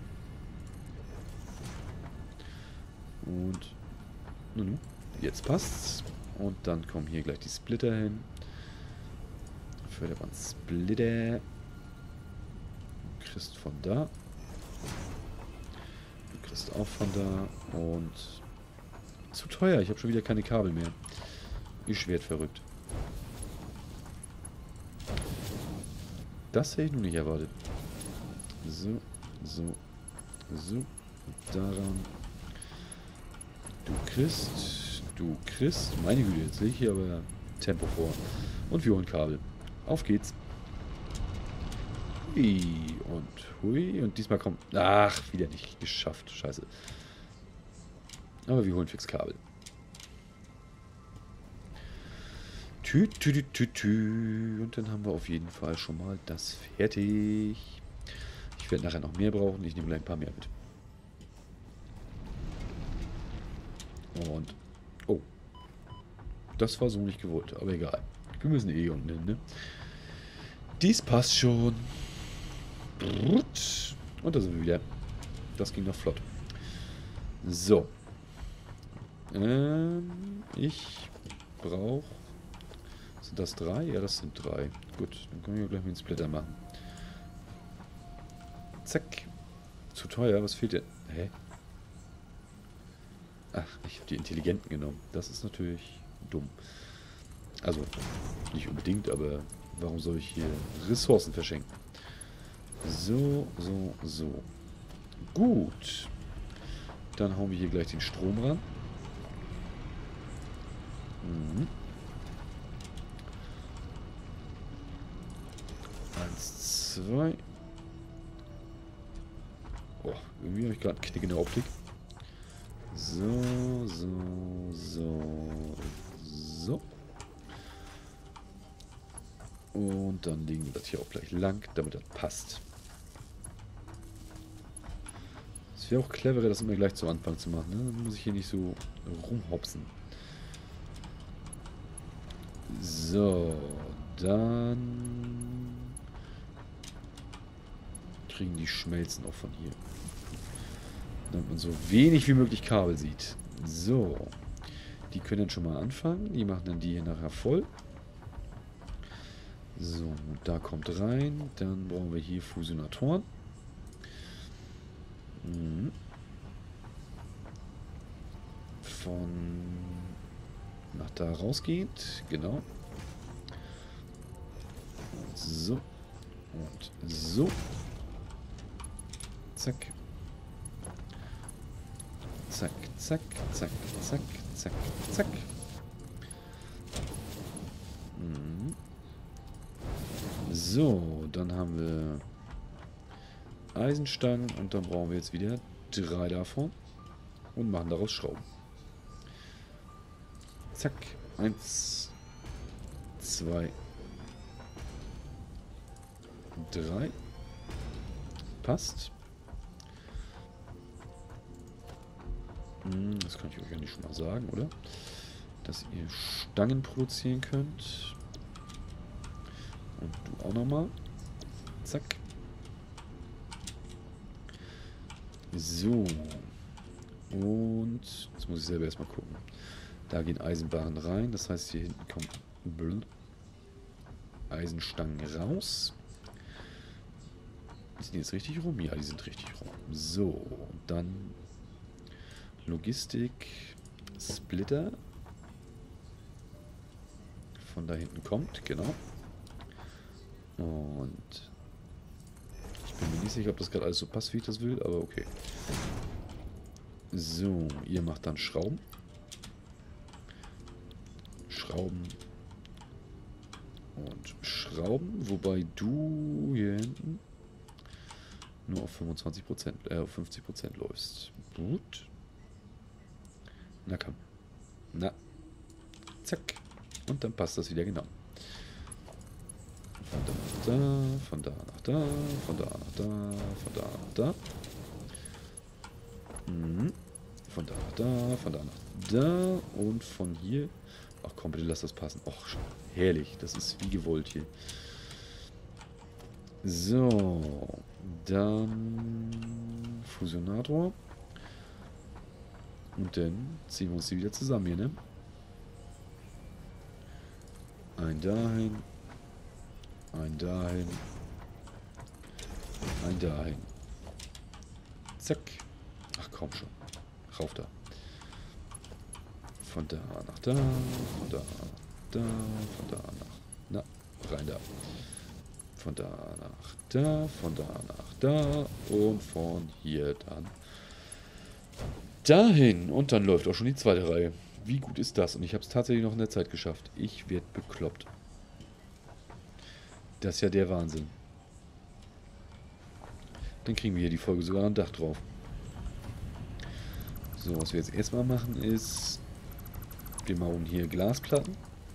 Und nun, jetzt passt's. Und dann kommen hier gleich die Splitter hin. Förderband Splitter. Du kriegst von da. Du kriegst auch von da. Und zu teuer. Ich habe schon wieder keine Kabel mehr. Ich werd verrückt. Das hätte ich nun nicht erwartet. So, so, so. Daran. Du kriegst, du kriegst. Meine Güte, jetzt lege ich hier aber Tempo vor. Und wir holen Kabel. Auf geht's. Hui und hui. Und diesmal kommt... Ach, wieder nicht geschafft. Scheiße. Aber wir holen fix Kabel. Tü, tü, tü, tü, tü. Und dann haben wir auf jeden Fall schon mal das fertig. Ich werde nachher noch mehr brauchen. Ich nehme gleich ein paar mehr mit. Und... Oh. Das war so nicht gewollt, aber egal. Wir müssen eh unten hin, ne? Dies passt schon. Und da sind wir wieder. Das ging noch flott. So. Ähm, ich brauche... Sind das drei? Ja, das sind drei. Gut, dann können wir gleich mal den Splitter machen. Zack. Zu teuer, was fehlt denn? Hä? Ach, ich habe die Intelligenten genommen. Das ist natürlich dumm. Also, nicht unbedingt, aber warum soll ich hier Ressourcen verschenken? So, so, so. Gut. Dann hauen wir hier gleich den Strom ran. Mhm. Eins, zwei. Oh, irgendwie habe ich gerade einen Knick in der Optik. So, so, so, so. Und dann legen wir das hier auch gleich lang, damit das passt. Es wäre auch cleverer, das immer gleich zu Anfang zu machen. Ne? Dann muss ich hier nicht so rumhopsen. So, dann kriegen die Schmelzen auch von hier. Damit man so wenig wie möglich Kabel sieht. So, die können dann schon mal anfangen. Die machen dann die hier nachher voll. So, da kommt rein. Dann brauchen wir hier Fusionatoren. Mhm. Von nach da rausgeht. Genau. Und so. Und so. Zack. Zack, zack, zack, zack, zack, zack. Mhm. So, dann haben wir Eisenstangen und dann brauchen wir jetzt wieder drei davon und machen daraus Schrauben. Zack, eins, zwei, drei. Passt. Hm, das kann ich euch ja nicht schon mal sagen, oder? Dass ihr Stangen produzieren könnt. Und du auch nochmal. Zack. So. Und jetzt muss ich selber erstmal gucken. Da gehen Eisenbahnen rein. Das heißt, hier hinten kommen Eisenstangen raus. Sind die jetzt richtig rum? Ja, die sind richtig rum. So, dann Logistik, Splitter. Von da hinten kommt, genau. Und ich bin mir nicht sicher, ob das gerade alles so passt, wie ich das will, aber okay. So, ihr macht dann Schrauben. Schrauben. Und Schrauben, wobei du hier hinten nur auf fünfundzwanzig Prozent, äh, auf fünfzig Prozent läufst. Gut. Na komm. Na. Zack. Und dann passt das wieder genau. Von da nach da, von da nach da, von da nach da, von da nach da. Mhm. Von da nach da, von da nach da und von hier. Ach komm, bitte lass das passen. Och, herrlich. Das ist wie gewollt hier. So. Dann Fusionator. Und dann ziehen wir uns die wieder zusammen hier, ne? Ein dahin. Ein dahin. Ein dahin. Zack. Ach komm schon. Rauf da. Von da nach da. Von da nach da. Von da nach... Na, rein da. Von da nach da. Von da nach da. Und von hier dann dahin. Und dann läuft auch schon die zweite Reihe. Wie gut ist das? Und ich habe es tatsächlich noch in der Zeit geschafft. Ich werde bekloppt. Das ist ja der Wahnsinn. Dann kriegen wir hier die Folge sogar ein Dach drauf. So, was wir jetzt erstmal machen ist, wir bauen hier Glasplatten.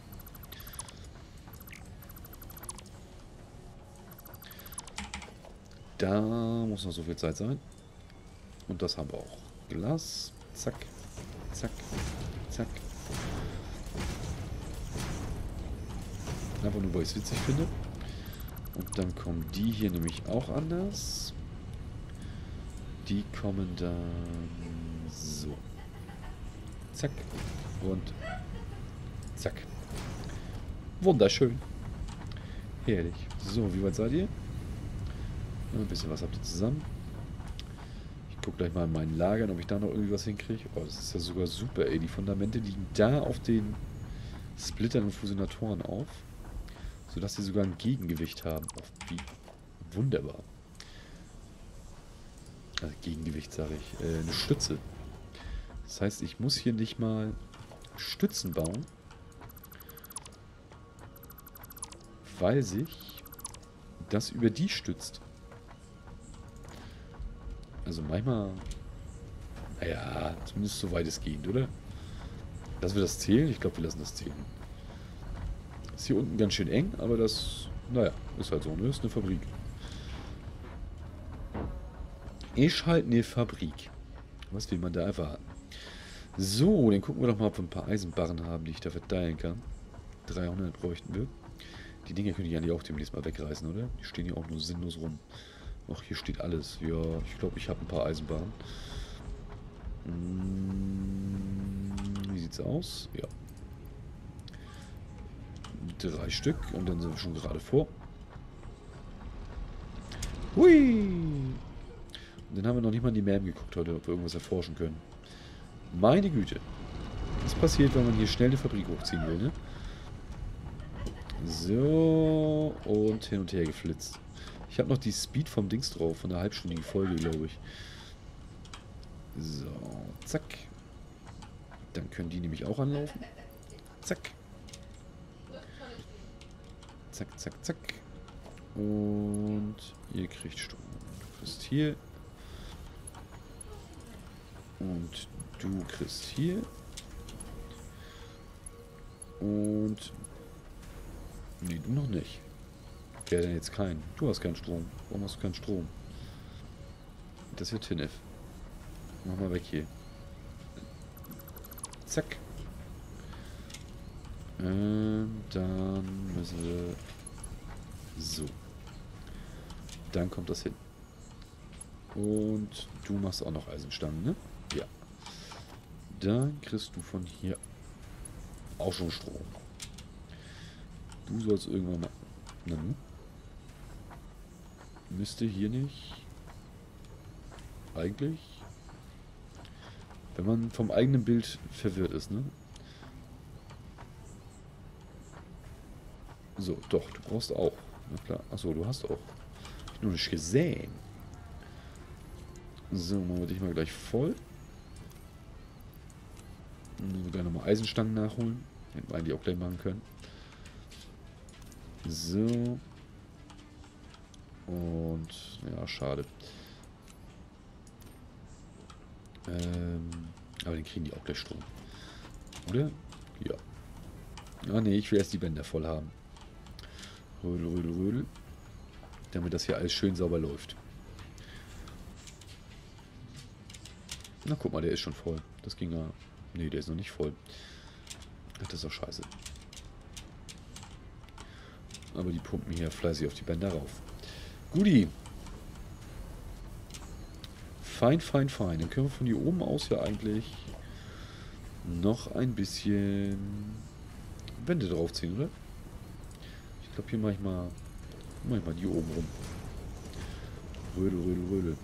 Da muss noch so viel Zeit sein. Und das haben wir auch. Glas. Zack. Zack. Zack. Einfach nur, weil ich es witzig finde. Und dann kommen die hier nämlich auch anders. Die kommen dann so. Zack. Und zack. Wunderschön. Herrlich. So, wie weit seid ihr? Ein bisschen was habt ihr zusammen. Ich gucke gleich mal in meinen Lagern, ob ich da noch irgendwie was hinkriege. Oh, das ist ja sogar super, ey. Die Fundamente liegen da auf den Splittern und Fusionatoren auf. Sodass sie sogar ein Gegengewicht haben. Oh, wie wunderbar. Also Gegengewicht, sage ich. Äh, eine Stütze. Das heißt, ich muss hier nicht mal Stützen bauen. Weil sich das über die stützt. Also manchmal... Naja, zumindest so weitestgehend, oder? Lassen wir das zählen? Ich glaube, wir lassen das zählen. Ist hier unten ganz schön eng, aber das... Naja, ist halt so, ne? Ist eine Fabrik. Ist halt eine Fabrik. Was will man da erwarten? So, dann gucken wir doch mal, ob wir ein paar Eisenbarren haben, die ich da verteilen kann. dreihundert bräuchten wir. Die Dinge könnte ich eigentlich auch demnächst mal wegreißen, oder? Die stehen hier auch nur sinnlos rum. Ach, hier steht alles. Ja, ich glaube, ich habe ein paar Eisenbahnen. Hm, wie sieht's aus? Ja. Drei Stück und dann sind wir schon gerade vor. Hui! Und dann haben wir noch nicht mal in die Map geguckt heute, ob wir irgendwas erforschen können. Meine Güte. Was passiert, wenn man hier schnell eine Fabrik hochziehen will, ne? So, und hin und her geflitzt. Ich habe noch die Speed vom Dings drauf, von der halbstündigen Folge, glaube ich. So, zack. Dann können die nämlich auch anlaufen. Zack. Zack, zack, zack. Und ihr kriegt Strom. Du kriegst hier. Und du kriegst hier. Und... Nee, du noch nicht. Wer denn jetzt keinen? Du hast keinen Strom. Warum hast du keinen Strom? Das ist ja Tinef. Mach mal weg hier. Zack. Ähm, dann müssen wir... So. Dann kommt das hin. Und du machst auch noch Eisenstangen, ne? Ja. Dann kriegst du von hier auch schon Strom. Du sollst irgendwann mal... Na nun? Müsste hier nicht... Eigentlich... Wenn man vom eigenen Bild verwirrt ist, ne? So, doch, du brauchst auch. Na klar. Achso, du hast auch. Ich hab nur nicht gesehen. So, machen wir dich mal gleich voll. Und sogar nochmal Eisenstangen nachholen. Hätten wir eigentlich auch gleich machen können. So. Und, ja, schade. Ähm, aber den kriegen die auch gleich Strom. Oder? Ja. Ah, ne, ich will erst die Bänder voll haben. Rödel, rödel, rödel. Damit das hier alles schön sauber läuft. Na, guck mal, der ist schon voll. Das ging ja... Ne, der ist noch nicht voll. Ach, das ist doch scheiße. Aber die pumpen hier fleißig auf die Bänder rauf. Guti. Fein, fein, fein. Dann können wir von hier oben aus ja eigentlich noch ein bisschen Wände draufziehen, oder? Ich glaube, hier mache ich mal, mach ich mal die oben rum. Rödel, rödel, rödel.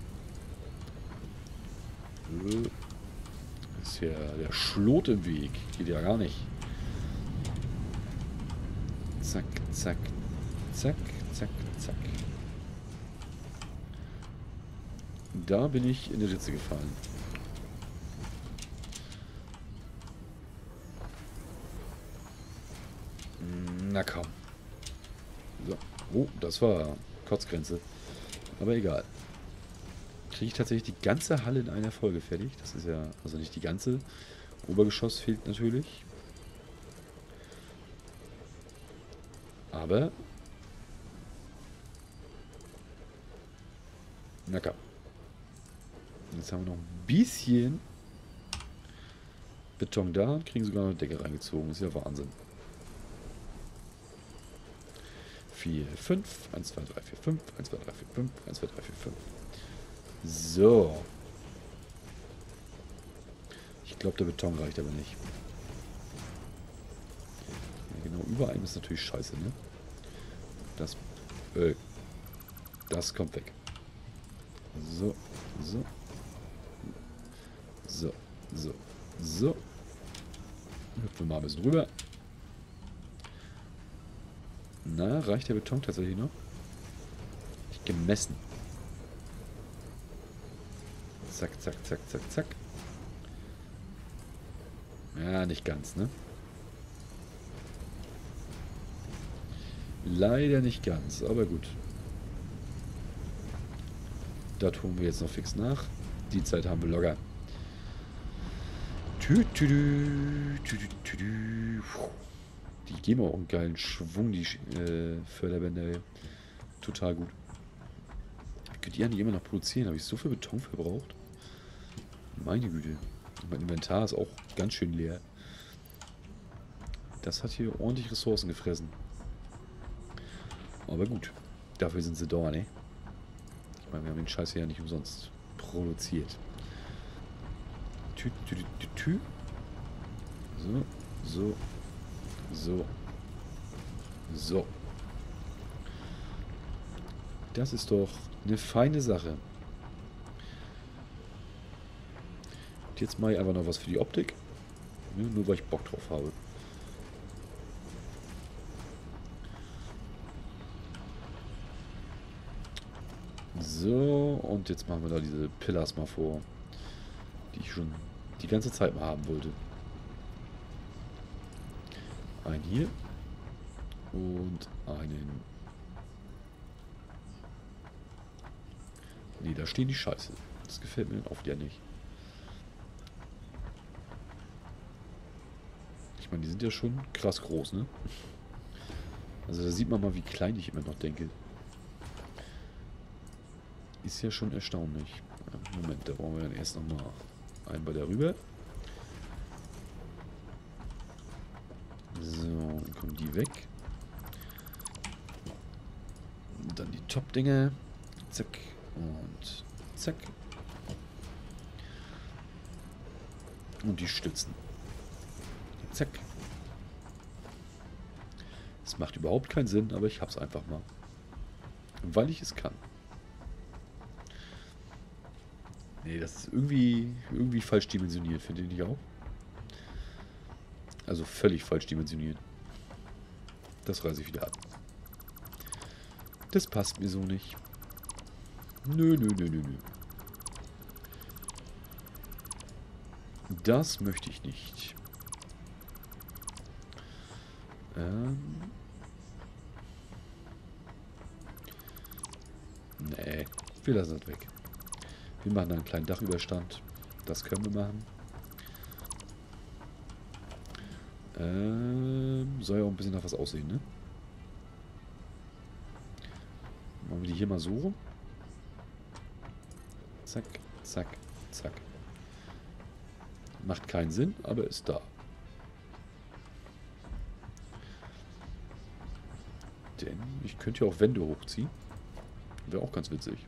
Rödel. Ist ja der Schlot im Weg. Geht ja gar nicht. Zack, zack, zack, zack, zack. Da bin ich in die Ritze gefallen. Na komm. So. Oh, das war Kotzgrenze. Aber egal. Kriege ich tatsächlich die ganze Halle in einer Folge fertig. Das ist ja, also nicht die ganze. Obergeschoss fehlt natürlich. Aber... Na komm. Jetzt haben wir noch ein bisschen Beton da und kriegen sogar eine Decke reingezogen. Ist ja Wahnsinn. vier, fünf. eins, zwei, drei, vier, fünf. eins, zwei, drei, vier, fünf. eins, zwei, drei, vier, fünf. So. Ich glaube, der Beton reicht aber nicht. Ja, genau, über einem ist natürlich scheiße, ne? Das, äh, das kommt weg. So, so. So, so, so. Hüpfen wir mal ein bisschen rüber. Na, reicht der Beton tatsächlich noch? Ich gemessen. Zack, zack, zack, zack, zack. Ja, nicht ganz, ne? Leider nicht ganz, aber gut. Da tun wir jetzt noch fix nach. Die Zeit haben wir locker. Tü, tü, tü, tü, tü, tü. Die geben auch einen geilen Schwung, die äh, Förderbänder hier. Total gut. Ich könnte die eigentlich immer noch produzieren. Habe ich so viel Beton verbraucht? Meine Güte. Mein Inventar ist auch ganz schön leer. Das hat hier ordentlich Ressourcen gefressen. Aber gut. Dafür sind sie da, ne? Ich meine, wir haben den Scheiß hier ja nicht umsonst produziert. Tü, tü, tü, tü, tü. So, so, so, so. Das ist doch eine feine Sache. Und jetzt mache ich einfach noch was für die Optik. Ja, nur weil ich Bock drauf habe. So, und jetzt machen wir da diese Pillars mal vor, die ich schon die ganze Zeit mal haben wollte. Einen hier und einen. Nee, da stehen die Scheiße. Das gefällt mir oft ja nicht. Ich meine, die sind ja schon krass groß, ne? Also da sieht man mal, wie klein ich immer noch denke. Ist ja schon erstaunlich. Moment, da brauchen wir dann erst nochmal einen bei der rüber. So, dann kommen die weg. Und dann die Top-Dinger. Zack. Und zack. Und die Stützen. Zack. Es macht überhaupt keinen Sinn, aber ich hab's einfach mal. Weil ich es kann. Nee, das ist irgendwie, irgendwie falsch dimensioniert, finde ich auch. Also völlig falsch dimensioniert. Das reiße ich wieder ab. Das passt mir so nicht. Nö, nö, nö, nö, nö. Das möchte ich nicht. Ähm. Nee, wir lassen das weg. Wir machen einen kleinen Dachüberstand. Das können wir machen. Ähm, soll ja auch ein bisschen nach was aussehen, ne? Machen wir die hier mal so rum. Zack, zack, zack. Macht keinen Sinn, aber ist da. Denn ich könnte ja auch Wände hochziehen. Wäre auch ganz witzig.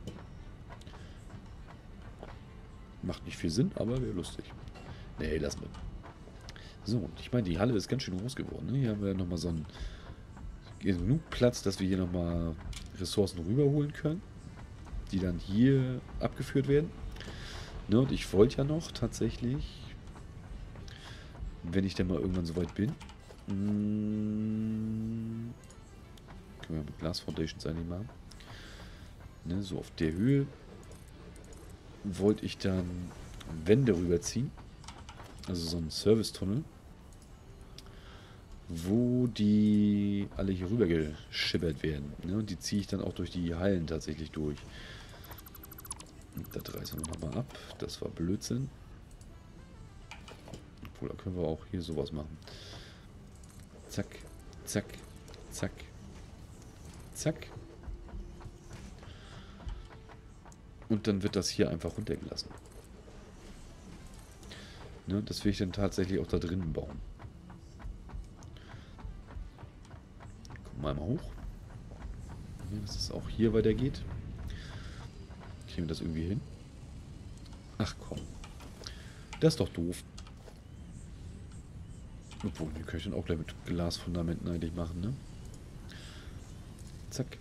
Macht nicht viel Sinn, aber wäre lustig. Nee, lassen wir. So, und ich meine, die Halle ist ganz schön groß geworden. Ne? Hier haben wir nochmal so einen genug Platz, dass wir hier nochmal Ressourcen rüberholen können, die dann hier abgeführt werden. Ne? Und ich wollte ja noch tatsächlich, wenn ich denn mal irgendwann soweit bin, mh, können wir mit Glass Foundations eigentlich machen. Ne? So auf der Höhe wollte ich dann Wände rüberziehen. Also so ein Servicetunnel, wo die alle hier rüber geschippert werden. Ne? Und die ziehe ich dann auch durch die Hallen tatsächlich durch. Und das reißen wir nochmal ab. Das war Blödsinn. Obwohl, da können wir auch hier sowas machen. Zack, zack, zack, zack. Und dann wird das hier einfach runtergelassen. Ne, das will ich dann tatsächlich auch da drinnen bauen. Gucken wir mal hoch. Ja, dass es auch hier weitergeht. Kriegen wir das irgendwie hin? Ach komm. Das ist doch doof. Obwohl, die kann ich dann auch gleich mit Glasfundamenten eigentlich machen, ne? Zack.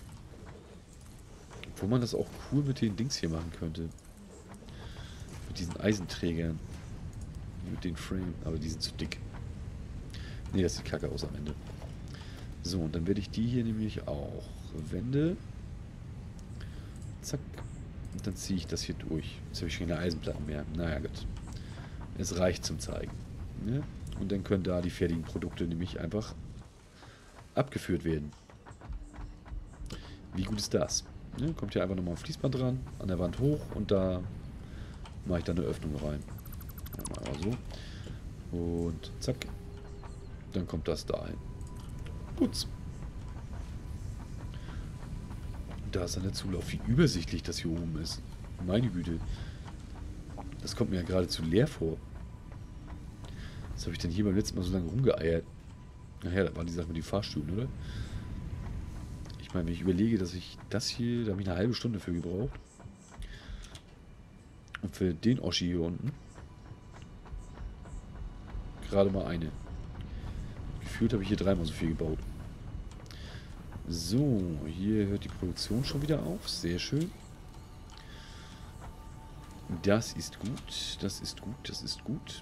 Obwohl man das auch cool mit den Dings hier machen könnte. Mit diesen Eisenträgern. Mit den Frame. Aber die sind zu dick. Ne, das sieht kacke aus am Ende. So, und dann werde ich die hier nämlich auch Wände. Zack. Und dann ziehe ich das hier durch. Jetzt habe ich keine Eisenplatten mehr. Naja, gut. Es reicht zum Zeigen. Ne? Und dann können da die fertigen Produkte nämlich einfach abgeführt werden. Wie gut ist das? Ne? Kommt hier einfach nochmal ein Fließband dran, an der Wand hoch und da mache ich dann eine Öffnung rein. Mal so. Und zack. Dann kommt das da hin. Gut. Da ist dann der Zulauf. Wie übersichtlich das hier oben ist. Meine Güte. Das kommt mir ja geradezu leer vor. Was habe ich denn hier beim letzten Mal so lange rumgeeiert? Nachher, da waren die Sachen mit den Fahrstühlen, oder? Ich meine, wenn ich überlege, dass ich das hier, da habe ich eine halbe Stunde für gebraucht. Und für den Oschi hier unten gerade mal eine. Gefühlt habe ich hier dreimal so viel gebaut. So, hier hört die Produktion schon wieder auf. Sehr schön. Das ist gut, das ist gut, das ist gut.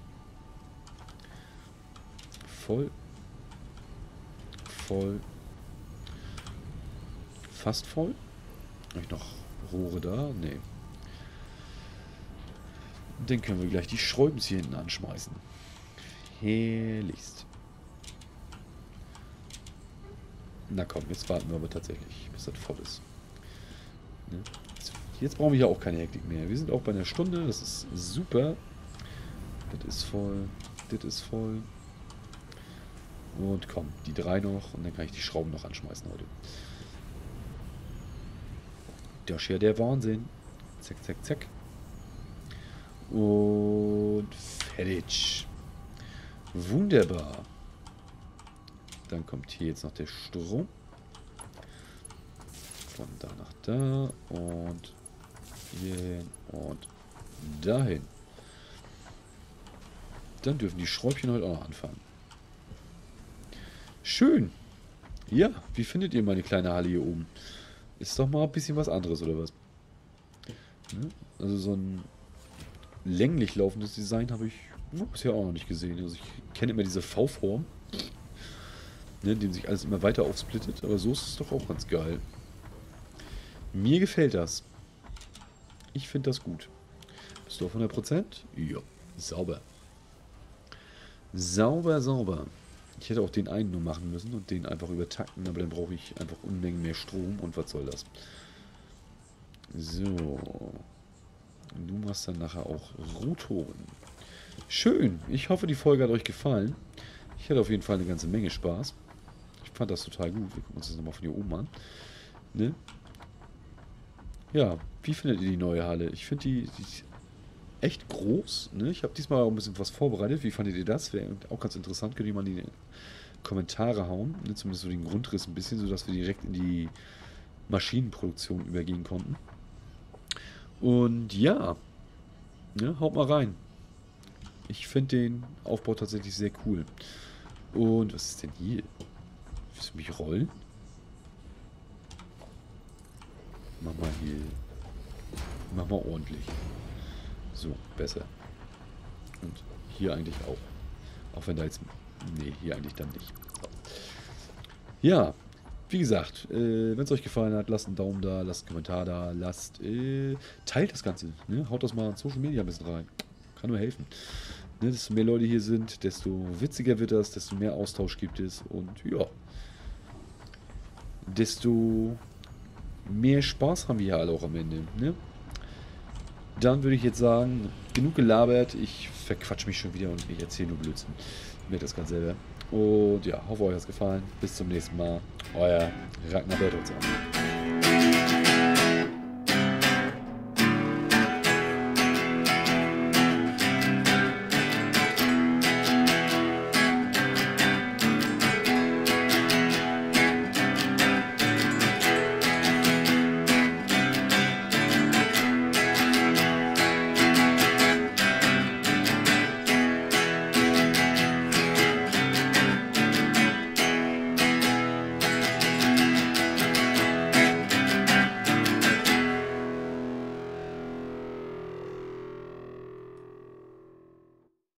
Voll. Voll. Fast voll. Habe ich noch Rohre da? Nee. Dann können wir gleich die Schräubens hier hinten anschmeißen. Herrlichst. Na komm, jetzt warten wir aber tatsächlich, bis das voll ist. Ne? Jetzt brauchen wir ja auch keine Hektik mehr. Wir sind auch bei einer Stunde, das ist super. Das ist voll, das ist voll. Und komm, die drei noch und dann kann ich die Schrauben noch anschmeißen heute. Das ist ja der Wahnsinn. Zack, zack, zack. Und fertig. Wunderbar. Dann kommt hier jetzt noch der Strom. Von da nach da und hierhin und dahin. Dann dürfen die Schräubchen heute auch noch anfangen. Schön. Ja, wie findet ihr meine kleine Halle hier oben? Ist doch mal ein bisschen was anderes, oder was? Also so ein länglich laufendes Design habe ich bisher auch noch nicht gesehen. Also ich kenne immer diese V-Form, ne, in dem sich alles immer weiter aufsplittet, aber so ist es doch auch ganz geil. Mir gefällt das. Ich finde das gut. Bist du auf hundert Prozent? Ja, sauber. Sauber, sauber. Ich hätte auch den einen nur machen müssen und den einfach übertakten, aber dann brauche ich einfach Unmengen mehr Strom und was soll das? So. Du machst dann nachher auch Rotoren. Schön. Ich hoffe, die Folge hat euch gefallen. Ich hatte auf jeden Fall eine ganze Menge Spaß. Ich fand das total gut. Wir gucken uns das nochmal von hier oben an. Ne? Ja, wie findet ihr die neue Halle? Ich finde die, die ist echt groß. Ne? Ich habe diesmal auch ein bisschen was vorbereitet. Wie fandet ihr das? Wäre auch ganz interessant. Könnt ihr mal in die Kommentare hauen. Ne? Zumindest so den Grundriss ein bisschen, sodass wir direkt in die Maschinenproduktion übergehen konnten. Und ja, ne, haut mal rein. Ich finde den Aufbau tatsächlich sehr cool. Und was ist denn hier? Willst du mich rollen? Mach mal hier. Mach mal ordentlich. So, besser. Und hier eigentlich auch. Auch wenn da jetzt... Nee, hier eigentlich dann nicht. So. Ja, wie gesagt, äh, wenn es euch gefallen hat, lasst einen Daumen da, lasst einen Kommentar da, lasst... Äh, teilt das Ganze. Ne? Haut das mal in Social Media ein bisschen rein. Kann nur helfen. Ne? Desto mehr Leute hier sind, desto witziger wird das, desto mehr Austausch gibt es. Und ja... Desto... mehr Spaß haben wir hier alle auch am Ende. Ne? Dann würde ich jetzt sagen, genug gelabert. Ich verquatsch mich schon wieder und ich erzähle nur Blödsinn. Ich merke das ganz selber. Und ja, hoffe euch hat es gefallen. Bis zum nächsten Mal. Euer Ragnar Bertelsson.